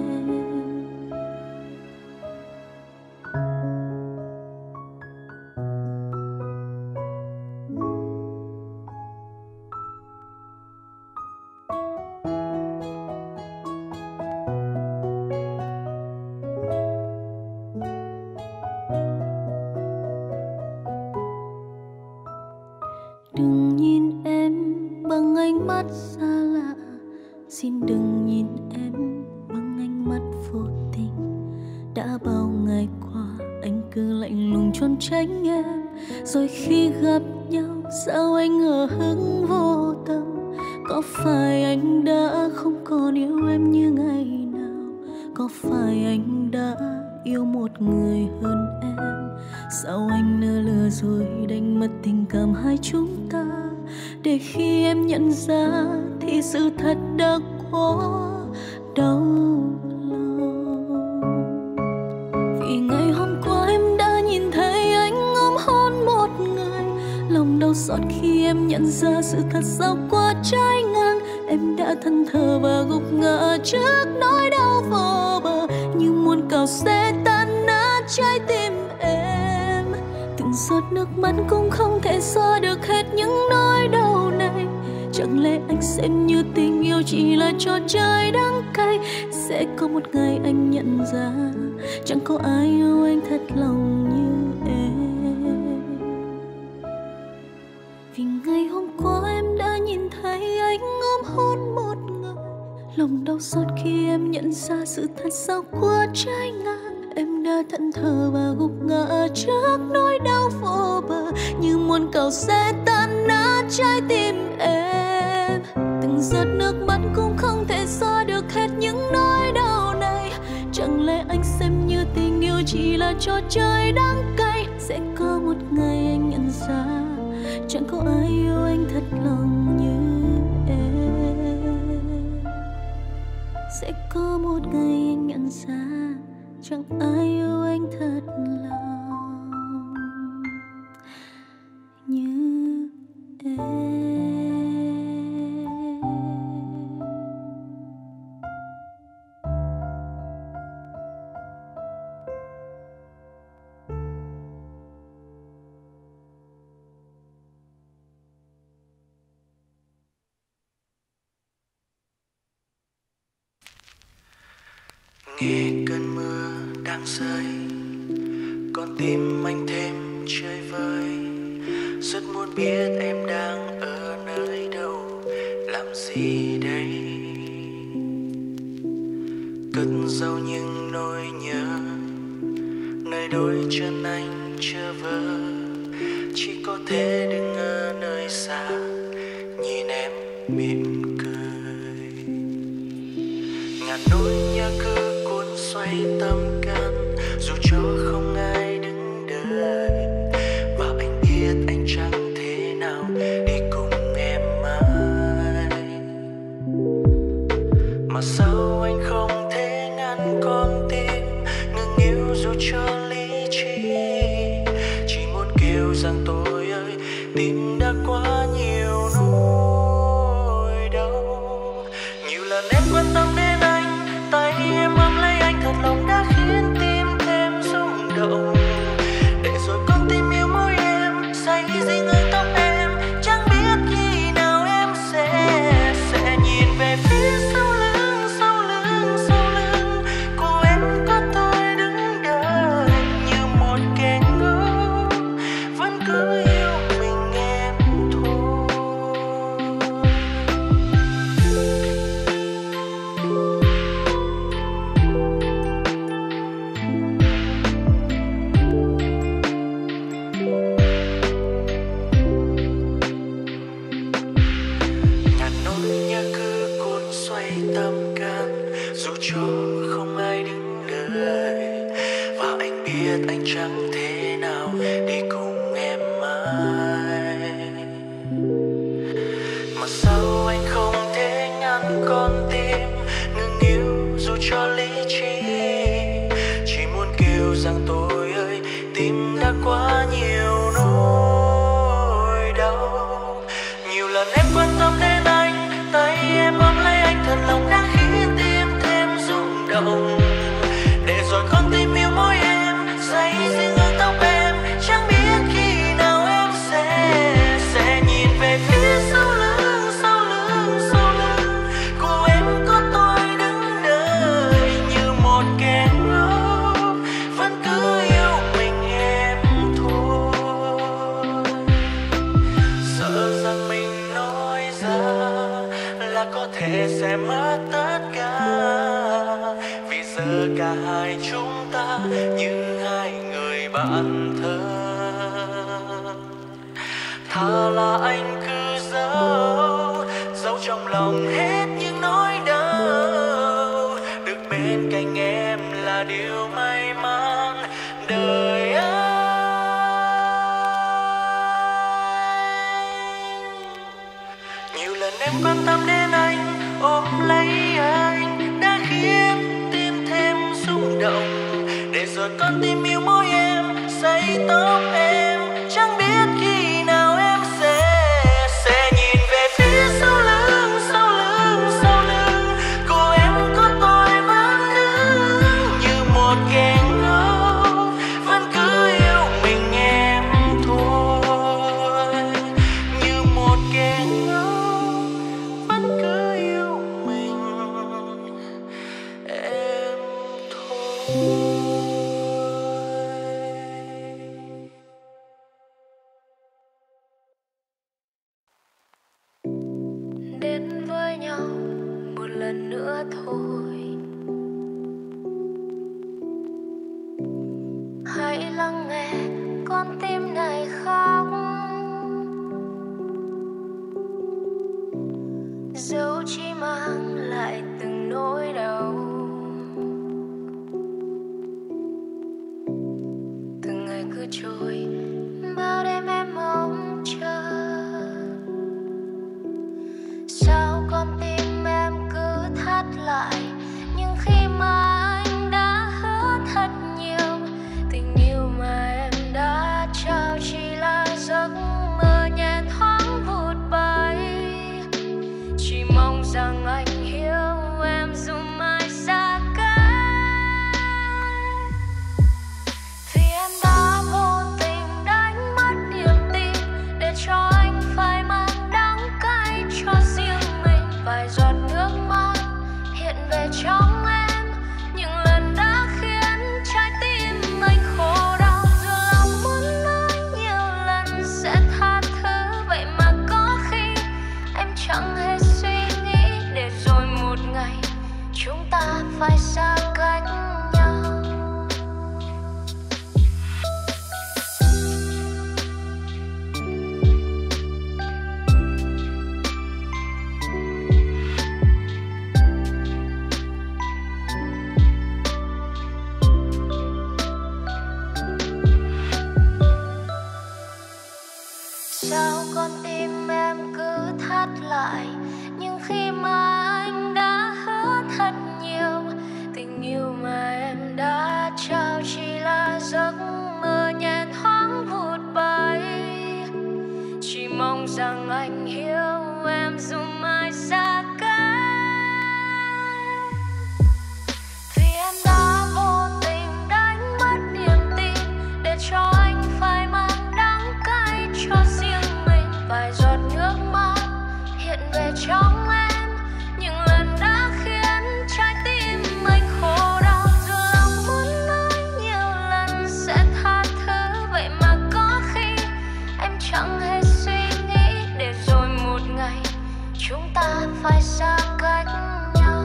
[SPEAKER 4] Đừng nhìn em bằng ánh mắt xa lạ, xin đừng nhìn em bằng ánh mắt vô tình. Đã bao ngày qua anh cứ lạnh lùng trốn tránh em, rồi khi gặp nhau sao anh ngờ hững vô tâm? Có phải anh đã không còn yêu em như ngày nào? Có phải anh đã yêu một người hơn em? Sao anh nỡ lừa dối đánh mất tình cảm hai chúng ta? Để khi em nhận ra thì sự thật đã quá đau lòng. Vì ngày hôm qua em đã nhìn thấy anh ôm hôn một người, lòng đau xót khi em nhận ra sự thật sao quá trái ngang. Em đã thẫn thờ và gục ngã trước nỗi đau vô bờ, như muôn cào xe tan nát trái tim em. Từng giọt nước mắt cũng không thể xóa được hết những nỗi đau này. Chẳng lẽ anh xem như tình yêu chỉ là trò chơi đắng cay? Sẽ có một ngày anh nhận ra chẳng có ai yêu anh thật lòng như em. Vì ngày hôm qua em đã nhìn thấy anh ôm hôn một người, lòng đau xót khi em nhận ra sự thật sao quá trái ngang. Em đã thẫn thờ và gục ngã trước nỗi đau vô bờ, như muôn cào xe tan nát trái tim em. Từng giọt nước mắt cũng không thể xóa được hết những nỗi đau này. Chẳng lẽ anh xem như tình yêu chỉ là trò chơi đắng cay? Sẽ có một ngày anh nhận ra chẳng có ai yêu anh thật lòng như em. Sẽ có một ngày anh nhận ra chẳng ai yêu anh thật lòng như em.
[SPEAKER 3] Nghe cơn mưa đang rơi, con tim anh thêm chơi vơi. Rất muốn biết em đang ở nơi đâu, làm gì đây? Cất giấu những nỗi nhớ nơi đôi chân anh chưa vỡ. Chỉ có thể đứng ở nơi xa nhìn em mỉm cười. Ngàn nỗi nhớ cứ xoay tâm can, dù cho không ai đứng đợi. Và anh biết anh chẳng thể nào đi cùng em mãi. Mà sao anh không thể ngăn con tim ngừng yêu dù cho lý trí? Chỉ muốn kêu rằng tôi ơi, tim đã quá nhiều nỗi đau. Nhiều lần em quan tâm đến anh, tay em ôm lấy anh thật lòng đã khiến tim thêm rung động. Để rồi con tim yêu mỗi em, say dính ở tóc em. Chẳng biết khi nào em sẽ sẽ nhìn về phía sau lưng, sau lưng, sau lưng của biết anh chẳng thể nào đi cùng em mãi, mà sao anh không thể ngăn con tim ngừng yêu dù cho lý trí. Chỉ muốn kêu rằng tôi ơi, tim đã quá nhiều nỗi đau. Nhiều lần em quan tâm đến anh, tay em ôm lấy anh, thật lòng đã khiến tim thêm rung động. Để rồi con tim yêu mỗi em, say riêng ở tóc em, chẳng biết khi nào em sẽ sẽ nhìn về phía sau lưng, sau lưng, sau lưng. Cô em có tôi đứng đợi như một kẻ ngốc, vẫn cứ yêu mình em thôi. Sợ rằng mình nói ra là có thể sẽ mất tất cả, vì giờ cả hai chúng ta như hai người bạn thân. Thà là anh cứ giấu, giấu trong lòng hết những nỗi đau. Được bên cạnh em là điều may mắn đời anh. Nhiều lần em quan tâm đến anh, ôm lấy anh, đã khiến tim thêm rung động. Để rồi con tim yêu mỗi em, say tóc em, chẳng biết khi nào em sẽ sẽ nhìn về phía sau lưng, sau lưng, sau lưng. Cô em có tôi vẫn đứng như một kẻ ngốc, vẫn cứ yêu mình em thôi. Như một kẻ ngốc, vẫn cứ yêu mình em thôi.
[SPEAKER 2] Đến với nhau một lần nữa thôi, hãy lắng nghe con tim này khóc, dẫu chỉ mang lại từng nỗi đau. Từng ngày cứ trôi, bao đêm em mong chờ. Sao con tim em cứ thắt lại, nhưng khi mà anh đã hứa thật nhiều, tình yêu mà em đã trao chỉ là giấc mơ nhẹ thoáng vụt bay. Chỉ mong rằng anh hiểu em dù mai xa cách, vì em đã vô tình đánh mất niềm tin, để cho anh phải mang đắng cay cho riêng mình. Vài giọt nước mắt hiện về trong em, những lần đã khiến trái tim anh khổ đau. Dù lòng muốn nói nhiều lần sẽ tha thứ, vậy mà có khi em chẳng hề suy nghĩ, để rồi một ngày chúng ta phải xa cách nhau. Sao con tim em cứ thắt lại, nhưng khi mà anh đã hứa thật nhiều, tình yêu mà em đã trao chỉ là giấc mơ nhẹ thoáng vụt bay. Chỉ mong rằng anh hiểu em dù mai xa cách, vì em đã vô tình đánh mất niềm tin, để cho anh phải mang đắng cay cho riêng mình. Vài giọt nước mắt hiện về trong em, những lần đã khiến trái tim anh khổ đau. Dù lòng muốn nói nhiều lần sẽ tha thứ, vậy mà có khi em chẳng hề suy nghĩ, để rồi một ngày chúng ta phải xa cách nhau.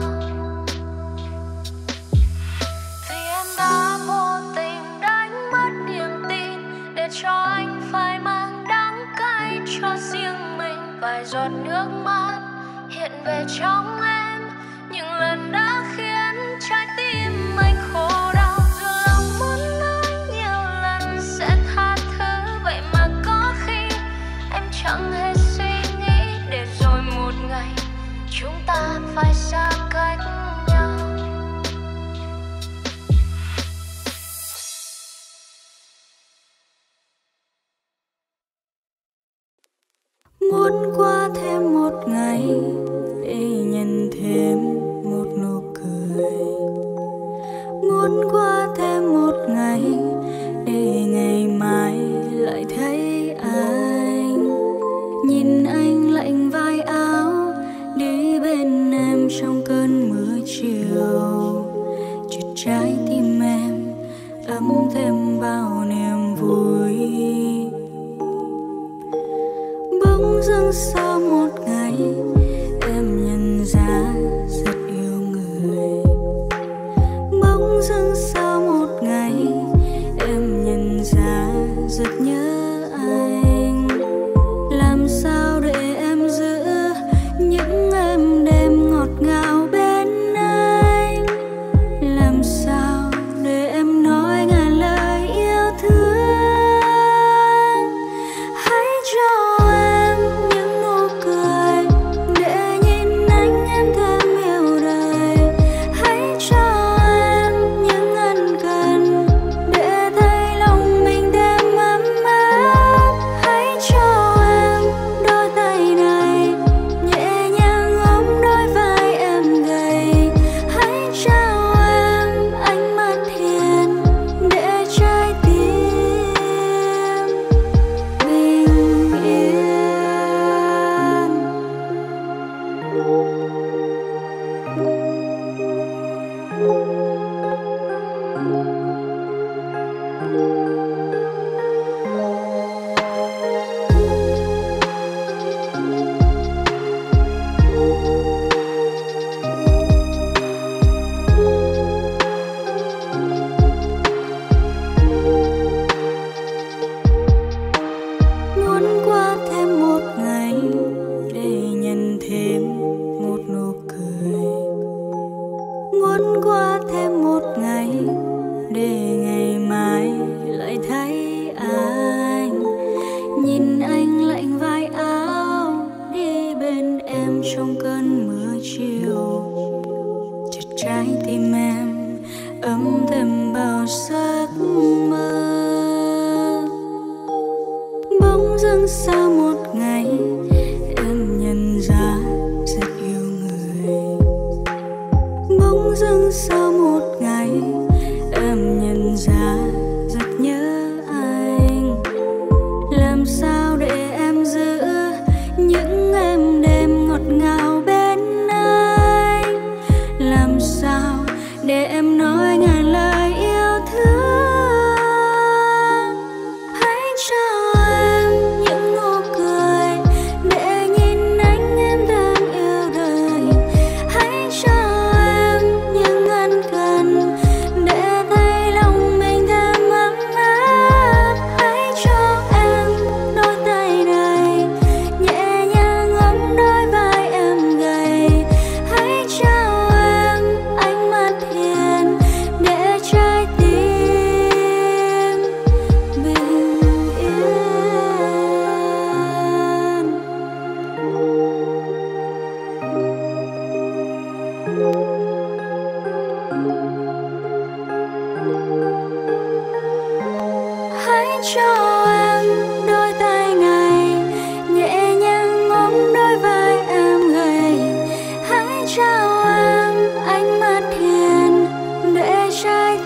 [SPEAKER 2] Vì em đã vô tình đánh mất niềm tin, để cho anh phải mang đắng cay cho riêng mình. Vài giọt nước mắt hiện về trong em, những lần đã khiến trái tim anh khổ đau. Dù lòng muốn nói nhiều
[SPEAKER 4] muốn qua thêm một ngày để nhận thêm một nụ cười, muốn qua thêm một ngày để ngày mai lại thấy anh. Nhìn anh lạnh vai áo đi bên em trong cơn mưa chiều, chợt trái tim em ấm thêm bao niềm vui. Bỗng dưng sau một ngày em nhận ra rất yêu người. Bỗng dưng sau một ngày em nhận ra rất nhớ anh. Làm sao để em giữ những êm đêm ngọt ngào bên anh? Làm sao để em nói ngàn lời yêu thương? Hãy cho em những nụ cười để nhìn anh em thêm yêu đời. Hãy cho em những ân cần để thấy lòng mình thêm ấm áp. Hãy cho em đôi tay này nhẹ nhàng ôm đôi vai em gầy. Hãy trao em ánh mắt hiền để trái tim bình yên. Muốn qua thêm một ngày để nhận thêm một nụ cười, muốn qua thêm một ngày để ngày mai lại thấy anh. Nhìn anh lạnh vai áo đi bên em trong cơn mưa chiều, chợt trái tim em ấm thêm bao giấc mơ. Bỗng dưng sau một ngày em nhận ra rất yêu người. Bỗng dưng sau một ngày em nhận ra rất nhớ anh. Làm sao để em giữ những êm đêm ngọt ngào bên anh? Làm sao để em nói ngàn lời yêu thương? Hãy cho em những nụ cười để nhìn anh em thêm yêu đời. Hãy cho em những ân cần để thấy lòng mình thêm ấm áp. Hãy cho em đôi tay này nhẹ nhàng ôm đôi vai em gầy. Hãy trao em ánh mắt hiền để trái tim bình yên. Hãy cho em đôi tay này nhẹ nhàng ôm đôi vai em gầy. Hãy trao em ánh mắt hiền để trái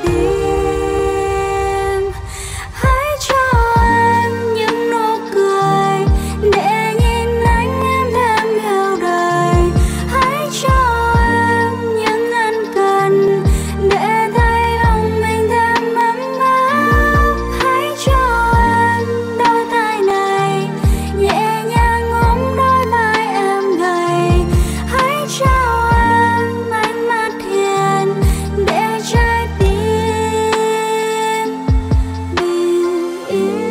[SPEAKER 4] tim. Hãy cho em những nụ cười để nhìn anh em thêm yêu đời. Hãy cho em những ân cần để thấy lòng mình thêm ấm áp. Hãy cho em đôi tay này nhẹ nhàng ôm đôi vai em gầy. Hãy trao em ánh mắt hiền để trái tim bình yên.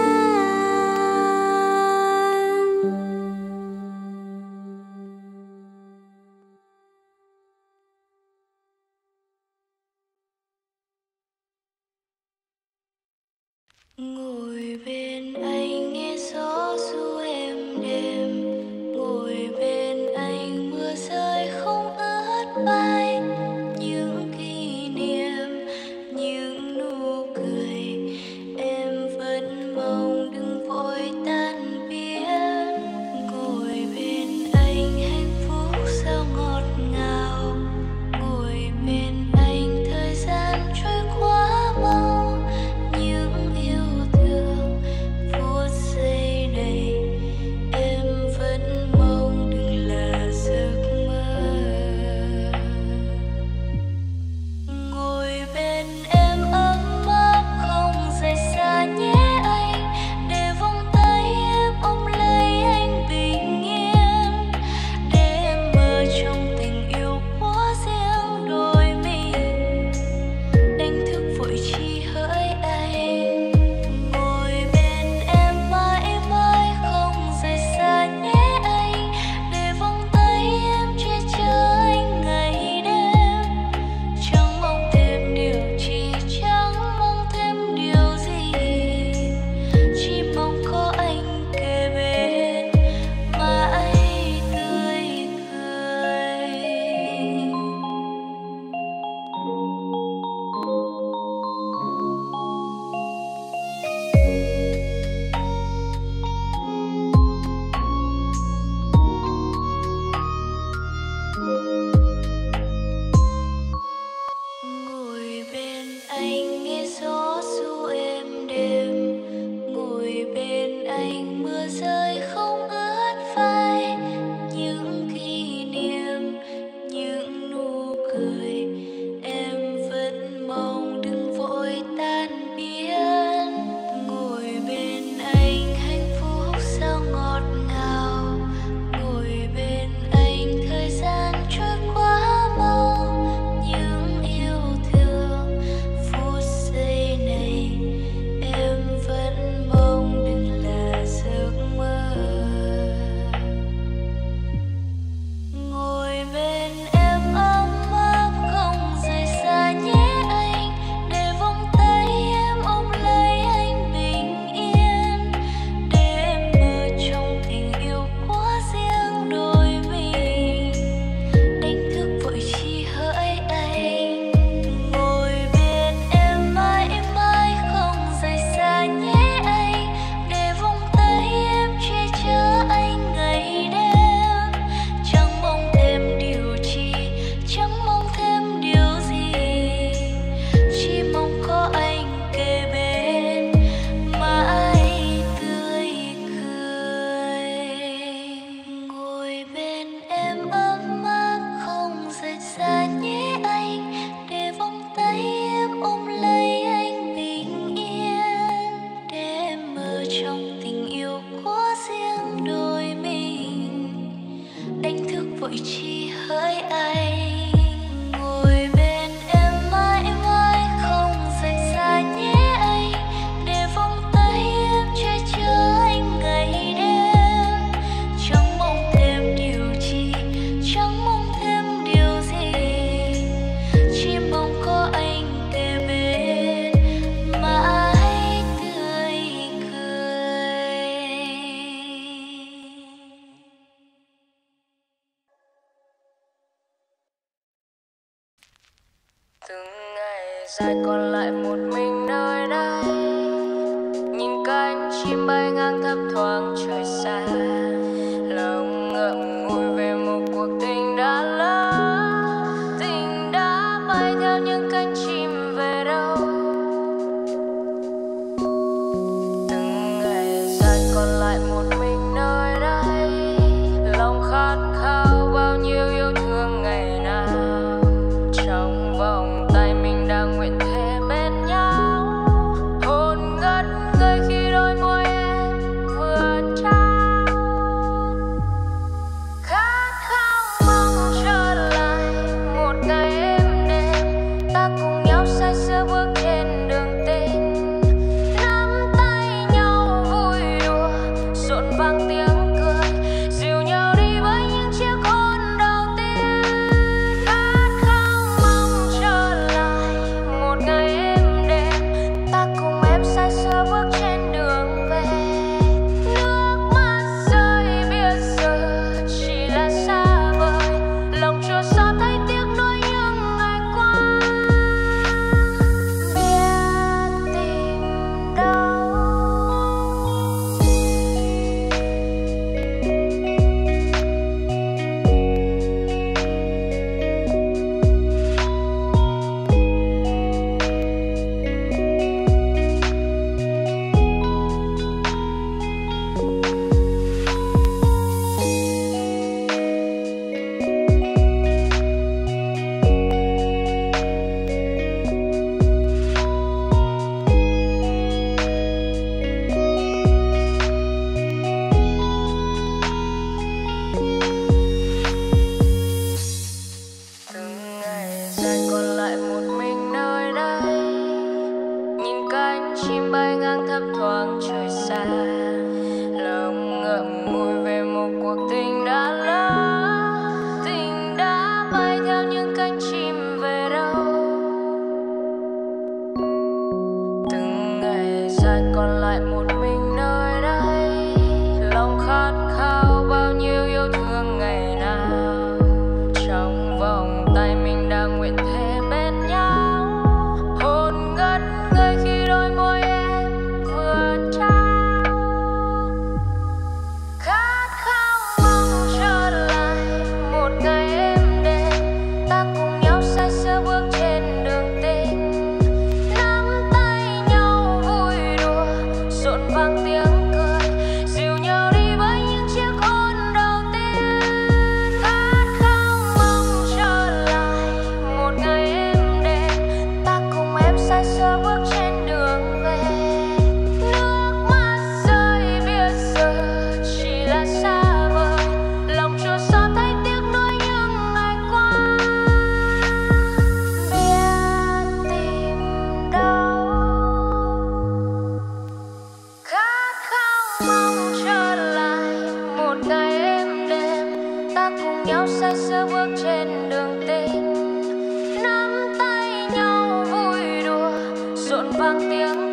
[SPEAKER 2] Ngồi bên anh nghe gió ru êm đềm, ngồi bên anh mưa rơi không ướt vai. Những kỷ niệm, những nụ cười em vẫn mong đừng vội tan biến. dài còn lại một mình nơi đây, nhìn cánh chim bay ngang thấp thoáng trời xa, lòng ngậm ngùi về một cuộc tình đã lỡ, tình đã bay theo những cánh chim về đâu. Từng ngày dài còn lại một mình nơi đây, lòng khát khao bao nhiêu yêu thương ngày nào, trong vòng tay mình đang nguyện thề bên nhau, hồn ngất ngây khi đôi môi em vừa trao. Khát khao mong trở lại một ngày êm đềm, ta cùng nhau say sưa bước trên đường tình, nắm tay nhau vui đùa rộn vang tiếng cười, dìu nhau đi với những chiếc hôn đầu tiên. Khát khao mong trở lại một ngày êm đềm, ta cùng em say sưa bước trên đường về, nước mắt rơi biết giờ chỉ là xa vời, lòng chua xót thấy tiếc nuối những ngày qua, biết tìm đâu. Từng ngày dài còn lại một mình nơi đây, nhìn cánh chim bay ngang thấp thoáng trời xa, lòng ngậm ngùi về một cuộc tình đã lỡ, tình đã bay theo những cánh chim về đâu. Từng ngày dài còn lại một mình nơi đây, lòng khát khao bao nhiêu yêu thương ngày nào, trong vòng tay mình đang nguyện thề bên nhau, hồn ngất ngây khi đôi môi em vừa trao. Khát khao mong trở lại một ngày êm đềm, ta cùng nhau say sưa bước trên đường tình, nắm tay nhau vui đùa rộn vang tiếng cười, dìu nhau đi với những chiếc hôn đầu tiên. Khát khao mong trở lại một ngày êm đềm, ta cùng em say sưa bước trên đường về, nước mắt rơi biết giờ chỉ là xa vời, lòng chua xót thấy tiếc nuối những ngày qua, biết tìm đâu. Khát khao mong trở lại một ngày êm đềm, ta cùng nhau say sưa bước trên đường tình, nắm tay nhau vui đùa rộn vang tiếng